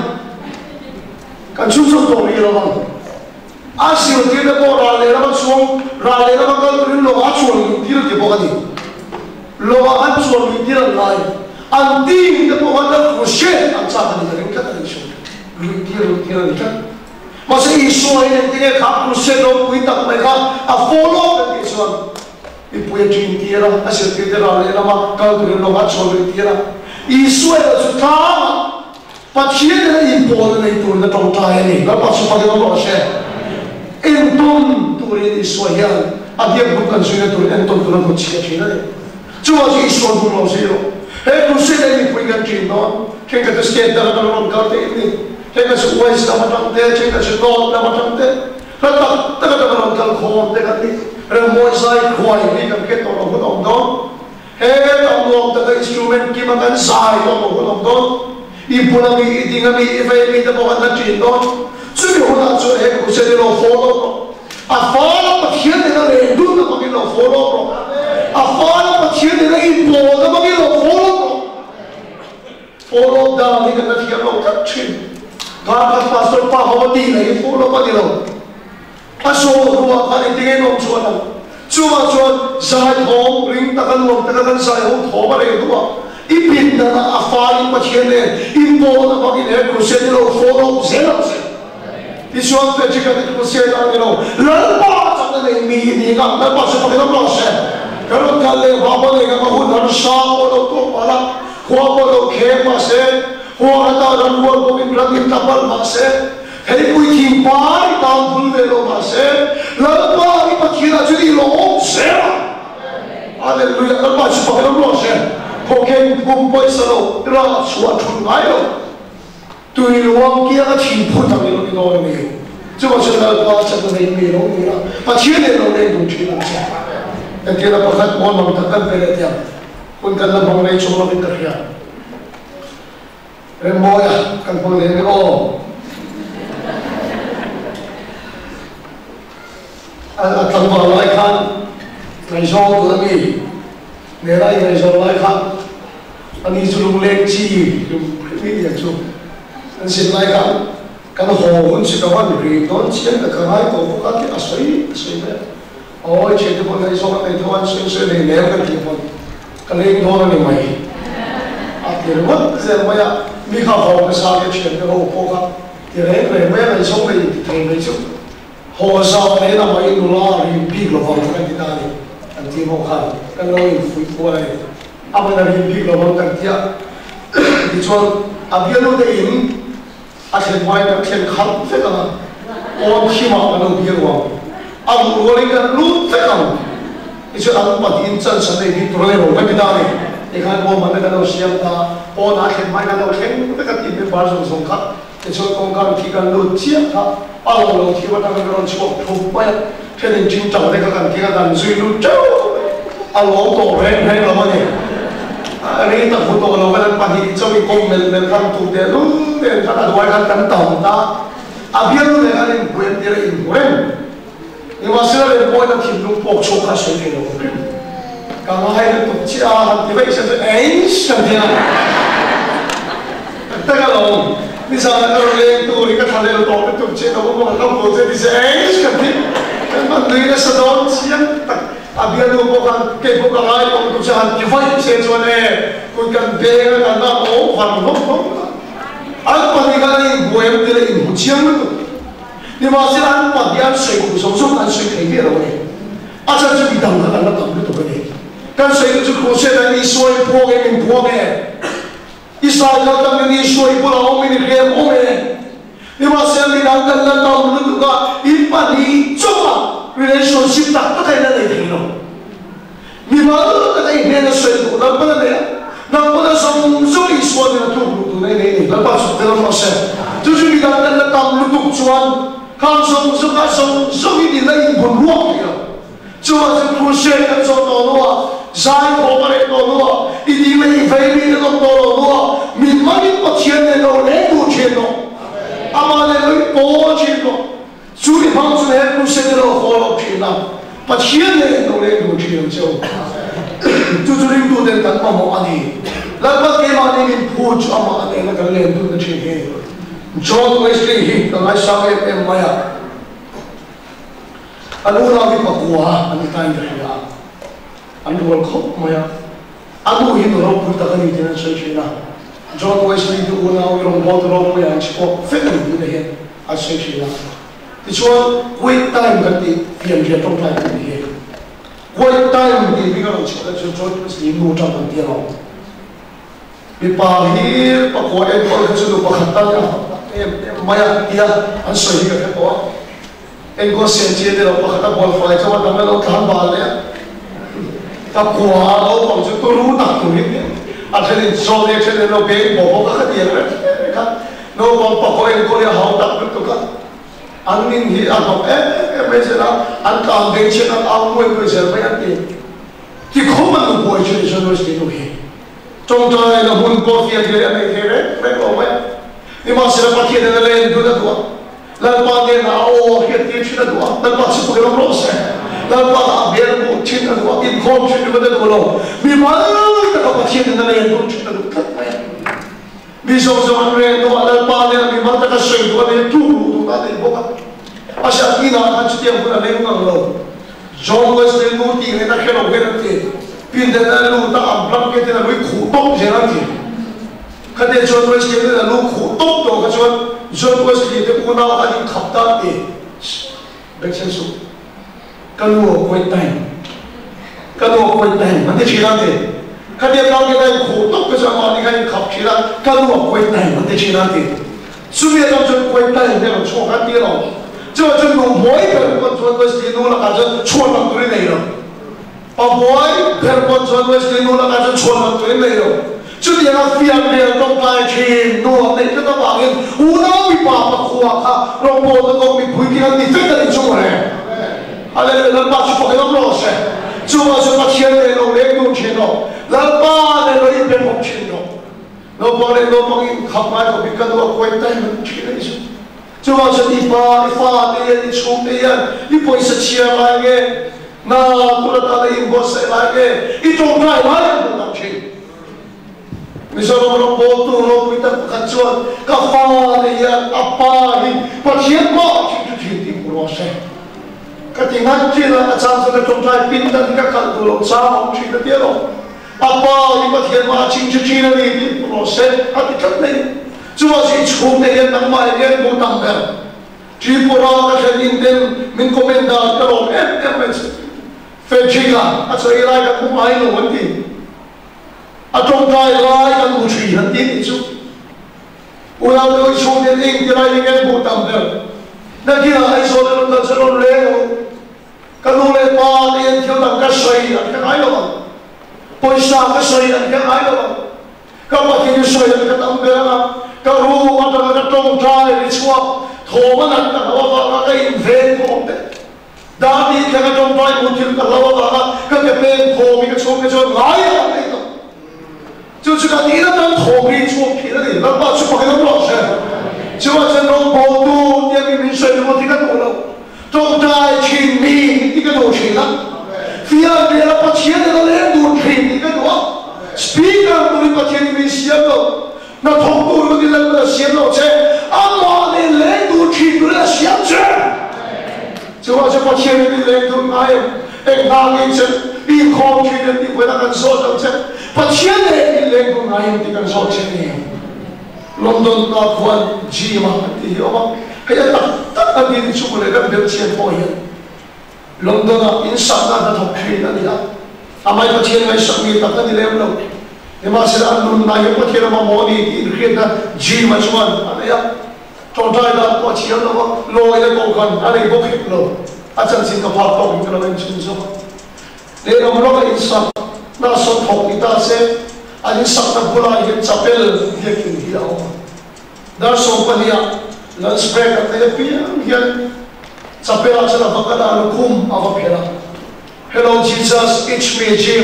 B: ka chu so to ri lo Asyik kita ko rale nama suam rale nama kalau tu lo acuan tidak dipokati, lo acuan tidak lain. Anti kita pokati khusyuk acara ni kita tak isu, tidak tidak tidak. Masa isu ini kita kap khusyuk lo kita mereka a follow kita isu. Ibu yang cinta lah, asyik kita rale nama kalau tu lo acuan tidak. Isu itu sudah, pasien ini important itu kita tahu tak ini. Lepas supaya lo share. Enton turin Israel, adia bukan sudah turin enton turin pun siapa cina ni. Cuma si Israel pun masih. Hei Rusia ni pun kan cina. Kita tu sekian dalam dalam kata ini. Kita si West nama tante, kita si North nama tante. Kita tak ada dalam dalam kau dekat ni. Remoi saya kuai ni kan kita orang pun orang. Hei orang orang tak instrumen kita kan saya orang pun orang. Ibu nami ini nami ifai ini tak bukan nak cina. Sudah orang tu eh, kita ni lo follow. Afal pasien ni nak rendu tak bagi lo follow. Afal pasien ni nak impo tak bagi lo follow. Follow dah ni kan dia lo kacim. Kalau pastor pahawati ni follow bagi lo. Pasal dua kali tinggal orang cuan. Cuma cuan saya home ring takkan lo takkan saya home home balik dua. Ipin dah afal pasien ni impo tak bagi ni kita ni lo follow zelos. Isuan tu jika kita bersihkan kita, lalu apa macam ni mini ni kan, lalu apa sebab kita bersih? kalau kalian apa ni kalau hun harus sah atau tu malah huwa kalau khem masih huwa atau orang luar komin berarti kapal masih hei kui timpai tampul velo masih lalu apa kita jadi loh sera Haleluya kalau macam apa kalau sih Pokoknya kumpai selalu terang suatu ayo对王家挺普通的那个没有，这个是那个这个没没弄的，把钱的弄来弄去了噻。但给他不看我们他跟别人讲，คนกันละมองในชมรมเป็นกระเทียมเรื่องโมยกันพวกเลี้ยงโอ้อันตั้งมาหลายครั้งในช่องตัวนี้ในไรในช่องหลายครั้งอันนี้จะลงเล็กจีลงไม่อย่างชุ่มอันสิ่งไรกันกันโหคนสิกับวันรีตอนเชียนแต่กันให้ตัวพวกที่อาศัยอาศัยเนี่ยโอ้ยเชื่อที่คนในช่องในทวันเชื่อเชื่อในแนวกันที่คนกันเลี้ยงโดนนี่ไหมอ่ะเดี๋ยววันเสาร์วันมีข้าวหอมสาวเชื่อที่โอ้พวกกันเดี๋ยวเรื่องเรื่องในช่องในทางในช่องหอสาวในนั้นมาอินโดลารีพีกลฟังกันที่นั่นอันที่พวกกันกันเราอินฟุตบอลเลยอาเป็นรีพีกลฟังกันที่อ่ะที่ชวนอาเบียโนเดอินอาเช่นวันนั้นเช่นขับเสกันโอ้ขี้มากันเราเบียร์วังอาบุรุษกันรู้เสกันที่ชวนอาบุปฏินจันทร์สันนิษฐานตัวเรื่องไม่ได้เลยที่ข้าบอกมันกันเราเสียงตาโอ้นักเห็นไม่กันเราเห็นแต่กันที่เป็นบาร์สงสงครับที่ชวนกองการที่กันรู้เชี่ยครับอาเราเราที่ว่าทำให้เราชอบถูกไปเช่นจริงจังในกันที่กันซื้อรู้เจ้าอาเราโตเห็นเห็นเราเนี่ยอันนี้ตั้งหัวโตเราไม่ได้ปฏิเจ้ามีกองเงินเงินทำถูกเดี๋ยวรู้เดี๋ยวถ้าเราไว้กันกันต่อตาอาเบียรู้เลยกันเองเว้นเดี๋ยวเองเว้นนี่ว่าเสื้อเป็นบอยนั่งทิมลูกปกโชว์ข้าศึกเอง刚刚还有毒气啊，你为什么哎什么呀？大家龙，你上那个人多，你看他那个多的毒气，我们老婆这里是哎什么？那么对的是多气啊，啊别个不看，给不看来，我们都是很地方有些做呢，我跟别个干那我反正我，俺把你看你我也不得你不讲了，你嘛是俺把别人水苦手手，俺水赔别了喂，啊这就比当他干那当的多个呢。跟随着古现在你说一波给你波咩？一杀要当年你说一波了，后面你给波咩？你话现在当跟那当那个一般你做啊，relationship 打不开那里听了。你话那个一天的水土能不能的呀？能不能从这里说的土土那那那把说的老师，就是你当跟那当那个转，看从是看从从一点那一波落的。就ว่าจะครูเชื่อกันสองตัวนู้ใจพอมาเรื่องตัวนู้อีดีไม่ไฟมีเรื่องตัวนู้มีมันมีปัจจัยในเราเลี้ยงดูเชื่อนู้อามาเลยเลยโตเชื่อนู้สุริพังสุริครูเชื่อเราขอเราเชื่อนะปัจจัยในเราเลี้ยงดูเชื่อเจ้าจู่ๆเลี้ยงดูเดินกันมาหมดอันนี้แล้วก็เกี่ยวกับนี้มีพูดจามาอันนี้แล้วก็เลี้ยงดูกันเชื่อเองจอห์นเวสลีย์ตั้งแต่สาวเอ็มมาอ่ะอันนู้นเราที่ปะกัวอันนี้ตายเลยอ่ะอันนู้นเราเขาไม่อ่ะอันนู้นเห็นเราพูดตะกันนี่ที่นั่นใช่ไหมนะจอห์นเวสลีย์ดูเราเราลองบอกเราไม่อ่ะชิบะเฟกันดูเลยอันใช่ไหมนะที่ชวนคุยตายกันที่เพียงแค่ต้องตายกันที่คุยตายกันที่พี่ก็เราชิบะจอห์นจอห์นเวสลีย์ดูจังกันที่เราพี่ป่าฮีปะกัวเอ็นก็เลยจะดูปะขัดตั้งอ่ะเอ็มเอ็มไม่อ่ะที่อ่ะอันใช่ไหมกันตัวเอ็งก็เสียงเชียร์เราปกติบอลไฟจะว่าทำให้เราทำบอลเนี่ยถ้ากลัวเราบอกจะตัวรู้หนักตัวนี้เนี่ยอาจจะโซเลียเช่นเราเบงบอกว่าก็เดียวเลยครับเราบอกปกติเอ็งก็เลี้ยหาวตับเป็นตัวกันอันนี้ที่อันบอกเอ๊ะไม่ใช่นะอันตามเบงเช่นนั้นเอามวยไปเสียไม่ยันดีที่เขามันต้องป่วยเช่นเช่นว่าสิ่งนี้จงใจเราหุ่นโปรเฟียร์เลยอะไรเท่เลยไม่บอกไหมนี่มาเสียประเทศนั่นเลยดูนะตัวแล้วบางเนี่ยนะโอ้เฮียที่ชิ้นนั้นตัวแล้วบางสิ่งพวกเราโรสแล้วบางเบียร์บุชิ้นนั้นตัวอินคอมชิ้นนั้นตัวเรามีมันแต่ก็ประเทศนั่นเลยดูชิ้นนั้นตัวมีสองสามเรื่องตัวแล้วบางเนี่ยมีมันแต่ก็สิ่งตัวเนี่ยทุกตัวนั่นเองบอกว่าอาศัยที่นั่นทันทีคนนั้นเองนั่งเราจงไว้สิ่งนู้นที่เนี่ยนักเขียนเอาไว้นั่นเองพิจารณาลูกตาอับลังเกิดนั่นลุยขู่ต้มเจนั่นเองขณะจงไว้สิ่งนั้นลูกขู่ต้มตัวก็ชวนจนว่าสิ่งที่คุณเอาอันนี้ขับตาเองเป็นเช่นสุดกันวัวคุยแต่ง cái đồ quay tay mà để chỉ làm gì cái điều đó cái này khổ tóc cái sao mà đi cái khóc chỉ là cái đồ quay tay mà để chỉ làm gì suy nghĩ trong chuyện quay tay để làm cho cái điều đó cho cho đủ mỗi cái con chuột với cái đồ là cái cho chuột làm cái này rồi và mỗi cái con chuột với cái đồ là cái cho chuột làm cái này rồi cho nên là phiền phiền trong tay thì nó này cái đó bảo yên u nó bị bảo bạc khoa ha rồi bộ nó có bị bùi kia thì phải là chỗ này ale là bắt chụp cái đó rồi chú mà chú bắt chuyện này nó lấy đúng chuyện đó là ba này nó yên bên một chuyện đó nó bảo này nó mang in khắp mai có bị cái đó quay tay mình chuyện này chứ chú mà chú đi ba đi pha đi đi chụp đi ăn đi bôi sạch chia lại cái na tôi đã thấy in bôi sạch lại cái ít trong này lại nó làm chuyện misalnya orang bodoh orang kita kacauan kafan ya apa ini pasien kok itu jadi proses ketinggalan cila acan sudah contoh pindah tiga kali dulu sama cila dia loh apa ini pasien macam cila ini proses hati kami cuma si cukup dengan nama yang bukan kan di pura kasih inten mengkomentar kalau M M S Fedjila atau ilai kan pemain nanti ở trong tay lại cái mùi thủy hận tiếng chút, u lao đôi số tiền in cái này cái bộ tầm được, nên khi là ai số tiền nó sẽ nó leo, cái lô lê ba tiền theo tầm cái sợi là cái ái đó, bồi sa cái sợi là cái ái đó, các bạn thì cái sợi là cái tầm được là, cái lô mà cái trong tay đi xuống, thổ mà nặng là nó vào cái về không đấy, đã đi cái trong tay một chuyện là nó vào cái cái bên thổ mình cái số cái số lái là cái đó就是讲你那张头皮出皮了的，那把去把给他老师，就ว่าฉันลงโบตูเนี่ยมีมีส่วนที่กันตัวเราตรงใจชินมีที่กันตัวชินนะฟิอาเดียร์ปัจเจียนเราเล่นดูชินที่กันตัวสปีกเกอร์ตัวนี้ปัจเจียนมีเสียงเรา那同步有的人的เสียงเราใช่อามาเนี่ยเล่นดูชินตัวนี้เสียงใช่就ว่าฉันปัจเจียนนี่เล่นดูไงเอ็งทางเองฉันอีกคนชินนี่เวลากันสอนเราใช่ปัจเจียนเนี่ยเล่นดูไงที่กันสอนฉันเนี่ยลอนดอนตาควันจีมาที่เอามาให้ตัดตัดอันนี้ที่ชุบเลยกันเดือดเชียนพอเห็นลอนดอนอินสันน่าจะทำเพลงนั่นนี่ละอาไม่ปัจเจียนไม่สักมีตัดอันนี้เร็วเราเนี่ยมาเสียอันนู้นนายปัจเจียนมาโมดีที่เรียนนะจีมาชวนอะไรอ่ะตอนท้ายละปัจเจียนเราว่าลอยเลยบอกกันอะไรบอกเห็นเราอาจารย์สิงคโปร์ตรงกันเราเป็นชุมชนเนี่ยเราไม่รู้ว่าอินสันน่าสนทกิตาเซอันนี้สักนับบุลาเห็นจับเปลเรียกถึงที่เราดาร์สองปัญญาลันสเปรกันเนี่ยพี่เห็นจับเปลอาจจะรับกันได้ลูกคุ้มเอาไปเพลา Hello Jesus it's me Jim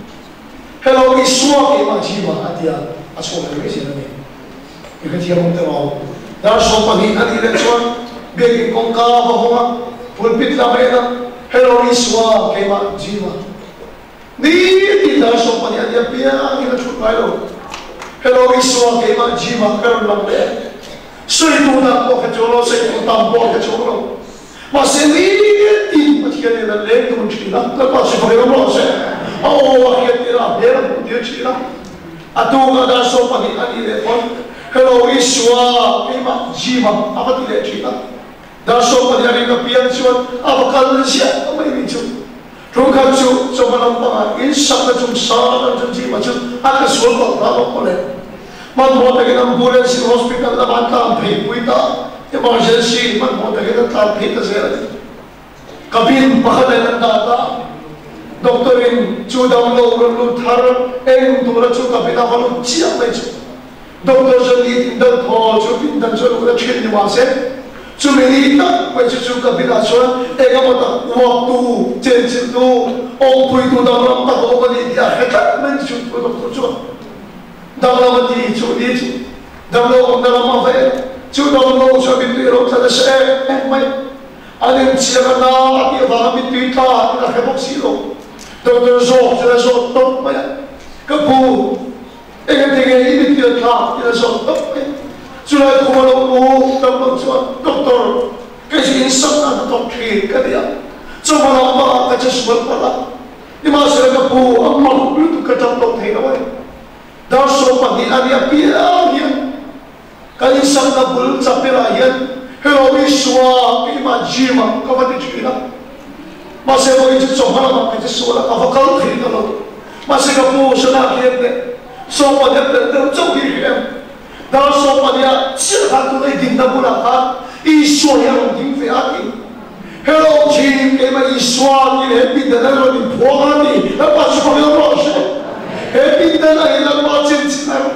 B: Hello อิสวาเอมาจีมาอันเดียอาสวาเป็นไม่ใช่ไหมอีกที่เราต้องเอาดาร์สองปัญญาอันนี้เลยชวนเบียกินกงกาบ้าหัวพูดปิดละไม่นะ Hello อิสวาเอมาจีมานี่ที่ดาร์สองปัญญาเนี่ยพี่อันนี้เราชุดไปแล้ว Hello อิสวาเอมาจีมากันลำเล่สวยตัวนั้นบอกให้โจโลสวยตัวนั้นบอกให้โจโลมาเสนีที่มาที่นี่นั่นเล่นตัวนี้นะแล้วก็สุภาพบุรุษเสเอาว่าเกี่ยวกับเรื่องเดียวชีนะอะตัวก็ได้ส่งไปอันนี้เลยคน Hello อิสวาเอมาจีมาอาบัติเลยชีนะได้ส่งไปอันนี้ก็เปลี่ยนชวนอาบัติกันเลยเสียไม่มีจุดตรงกันจุดส่งมาลำบากอินสักจุดสารจุดจีมาจุดอันก็ส่วนของเราหมดเลยมันหมดแต่กันบุรีสิโฮสพิทอลแล้วมันตามเพย์ปุยตาemergency มันหมดแต่กันตามเพย์ตัวเสียเลยกับบินพักเลยนั่นตาตาด็อกเตอร์อินจูดาวโลกลุทาร์เอ็งตัวเราจูกับบินอาลุเจียไม่จูด็อกเตอร์จะลีดดันพอจูบินดันจูเราเชื่อในวันเสจูไม่ลีดนะไม่จูจูกับบินอาชวนเอ็งก็มาตั้งวัดตูเจนจิตูองคุยตูดาวเราตั้งโอกันดีอ่ะเฮ้ยไม่จูตัวด็อกเตอร์จูดาวเราดีจูดีจูดาวเราดาวเรามาเวจูดาวเราจูบินตัวเราจะได้เชื่อไม่อันนี้เชื่อกันนะที่ว่าบินตัวท่าที่เราแค่บอกสิโลดอกเตอร์โซ่จะได้โซ่ตบไม่ก็พูเอ็งที่เงี้ยบินตัวท่าที่เราโซ่ตบไม่จูเลยคุมาลงพูดอกเตอร์โซ่ดอกเตอร์ก็จะอินสักนั่นต้องทรีกันเนี่ยจูมาลงมาก็จะสวดมาละนี่มาเชื่อกับพูอันมันรู้ตัวก็จะต้องทรีกันไว้ดาวโซ่ปัญญาเนี่ยพี่เนี่ยกันอินสักกับบุลจับไปละเนี่ยHello อิสวาเอมาจีมาก็ว่าที่จีนะ mà sẽ có những chỗ mà mà cái số là có phải có khi đó mà sẽ có bố sẽ là kia đấy số mà nhập đến đâu trong khi em đó số mà đi chưa khác tôi đi tìm đâu cũng là khác ý số nhà ông tìm phải ăn đi hello chị cái mà ý số như thế bây giờ nó đi phố ăn đi nó bắt số mà nó lo sẽ hết bây giờ này nó bắt trên trên này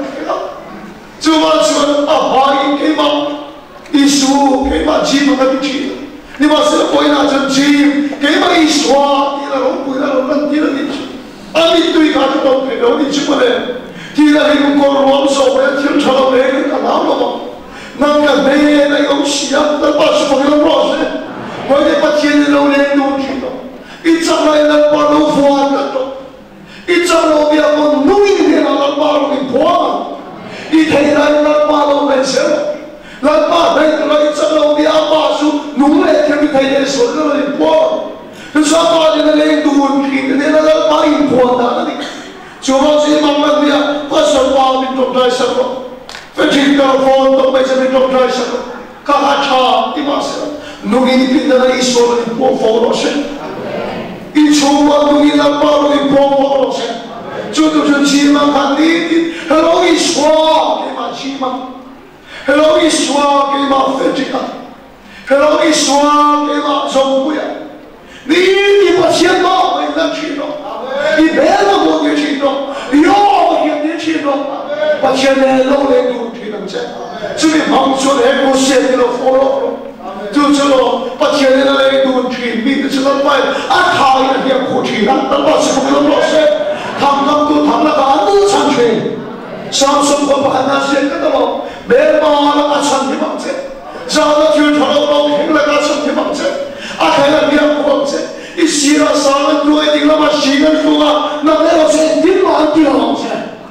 B: chú mà chú à hỏi cái mà ý số cái mà chị mà nó bị chị你把这个国家政治给嘛一说，你那龙国那龙问题了你，啊你对他这种配合你去不来，你那那个国王说我要听成了没人干哪了嘛？那个没那有戏啊，那把什么给他落实？我得把天的龙连都知道，一张来那把龙佛安那种，一张龙别我弄一点那把龙给破了，一天来那把龙没钱了。那把那个那一张龙的阿爸说，弄来天的太阳说的那一波，就说把那个那多听的那个把一波拿的，就把这慢慢的呀，把什么的种在什么，反正到风都没什么种在什么，看看差的嘛是，弄给你变得那一说的波风了些，一出嘛弄给那把那一波风了些，就都是起码看你的，很容易说，你嘛起码。Hello Iswa ke ma fetchika Hello Iswa ke ma zombuya ni ni pa chen ma mai na chino ni be ma mo ni chino yo ma ke ni chino pa chen ne lo le du chino che chu ni ma chu le ko se ni lo fo lo tu chu lo pa chen ne le du chino mi chu lo pa a tha ya ya ko chino ta ba se ko lo se tham tham tu tham la ka nu chan chue sam sam ko pa na se ka lo 매번 아참 희망제 자나 줄처럼 행라가 참 희망제 아카야 미안 고방제 이 시라 사는 누에 딩라마 시는 누가 나내 없이 딩마 안 뛰어넘제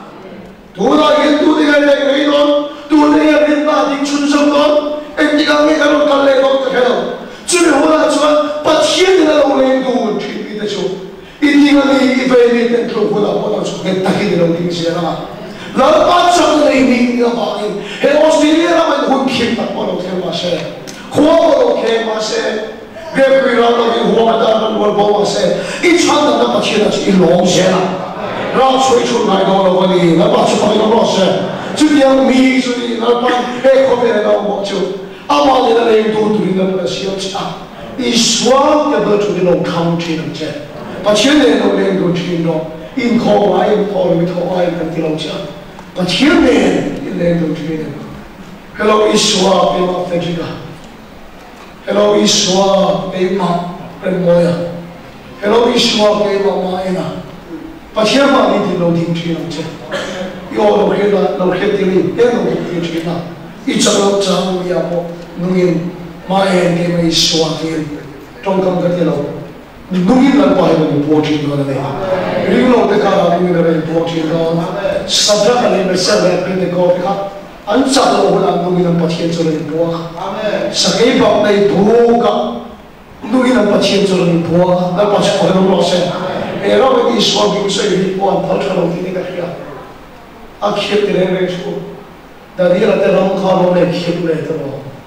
B: 도나게 두디가 내게 이런 두디가 빈나 딩 춘성건 엔디가 메가로 갈래 넌 해요 주에 호나지만 빠치에나 올레 누운 취미되죠 인디가 이 이베니 된 그보다 보다 좋게 딱히 되는 딩시라 lalu pasang na ini nga bangin. He Australia naman kung kita po lo kaya mashe. Kuha po lo kaya mashe. Gaya kaya lo kaya huwa madalan wal po mashe. Ichan na napachira si ilong siya na. Ra chui chun na ito lo kani. Napachu pa ito lo siya. Chudi ang mi chudi. Napan he kope na ito mo chu. Ama nila na yung tuturin na mga siya siya. Iswag ya ba chudi lo country ng siya. Pachira na ito yung tuturin no. In call I in call with Hawaii and Tilacha. But here then, in the end of the Hello Iswa, Bema Fedriga. Hello Iswa, Bema Remoya. Hello Iswa, Bema Maina. But here I need to know the China. You all located, located in the end of the China. Each of them, Jam Yamo, Nuin, Maya, Bema Iswa, don't come get it. Nungin lang pa yung reporting ko na rin. Ring lang teka yung reporting ko. Sabra ka rin na sa repin ni ko. Ang saklo ko lang nungin ang patienso rin po. Sa kaibang na ibuka. Nungin ang patienso rin po. Napasok ko rin ang lose. Eh, raw mag-iswag yung sa iyo po ang palchalong tinigas siya. Ang hiyap tineneng ko. Dahil natin ang kalong na hiyap na ito.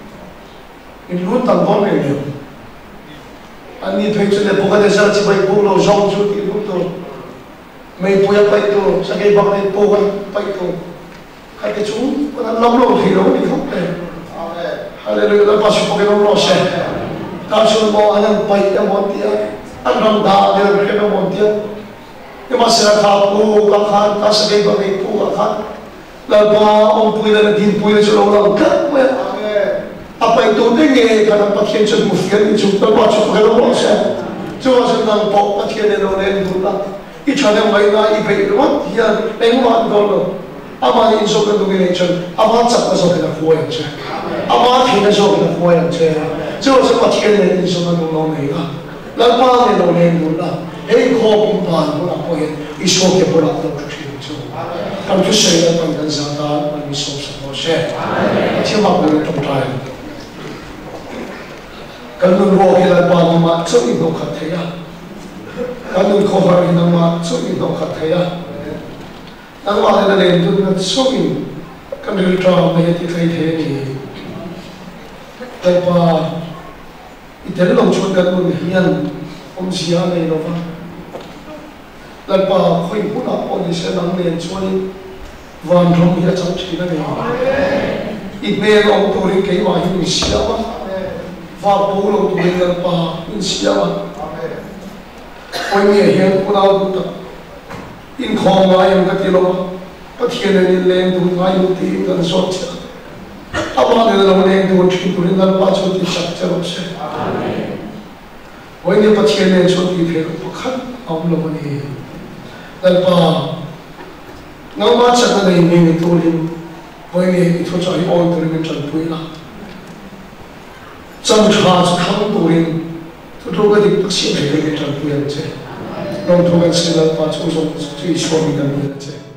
B: Inlutang ko na yun. Ani pwede na po kada sa sibay pulo, zong juti puto. May puya pa ito, sa kay baka na po pa ito. Kaya ito, walang lamlo, hiro, hindi ko pa. Hallelujah, napasok po kayo ng rose. Kaso mo, anong pahit na montiya, anong daan nila kayo ng montiya. Yung masira ka po, kakan, sa kay baka po, kakan. Laba, ang puya na din puya sa loolang kat, apa itu dengar kadang pasien semua fikir itu terbaca kalau proses, cuma senang pok pasien yang orang itu lah, ichana mainan ibu itu mah dia penguat dulu, ama ini sokan tu ini cun, ama cakap sokan aku yang cun, ama tidak sokan aku yang cun, cuma sepasien yang ini sokan tu orang ini lah, lalu yang orang itu lah, hei kau pimpan pun apa yang isu ke berat tu cun cun, kalau tu saya tentang zakat, kami sokan proses, cuma boleh tentang kanun ro kila pa ma chu i do khathaya kanun kho har ina ma chu i do khathaya nang ma na le du na chu i kanun tra ma yati thai the ni ta pa i del long chun kanun hian 我们西安那个吧，那把会不拿我的些能年做的，万众也长起来了。一年我们都得给嘛有西安嘛，发布了都得那把有西安嘛。我们也现不拿都得，因抗嘛有个地了嘛，不天然的连都嘛有地跟说起来。Apa ni dalam ni dua cuti bulan dan pacu di sakjar usai. Wahai pecian ni cuti perlu bukan awal ni. Dan pa nama cakap ni ni tu ni, wahai itu cakap orang tu ni macam lah. Jam charge kamu tu ni, tu tu kan di pecian ni macam tu yang je. Orang tu kan silat pacu so cuti suami dan ni je.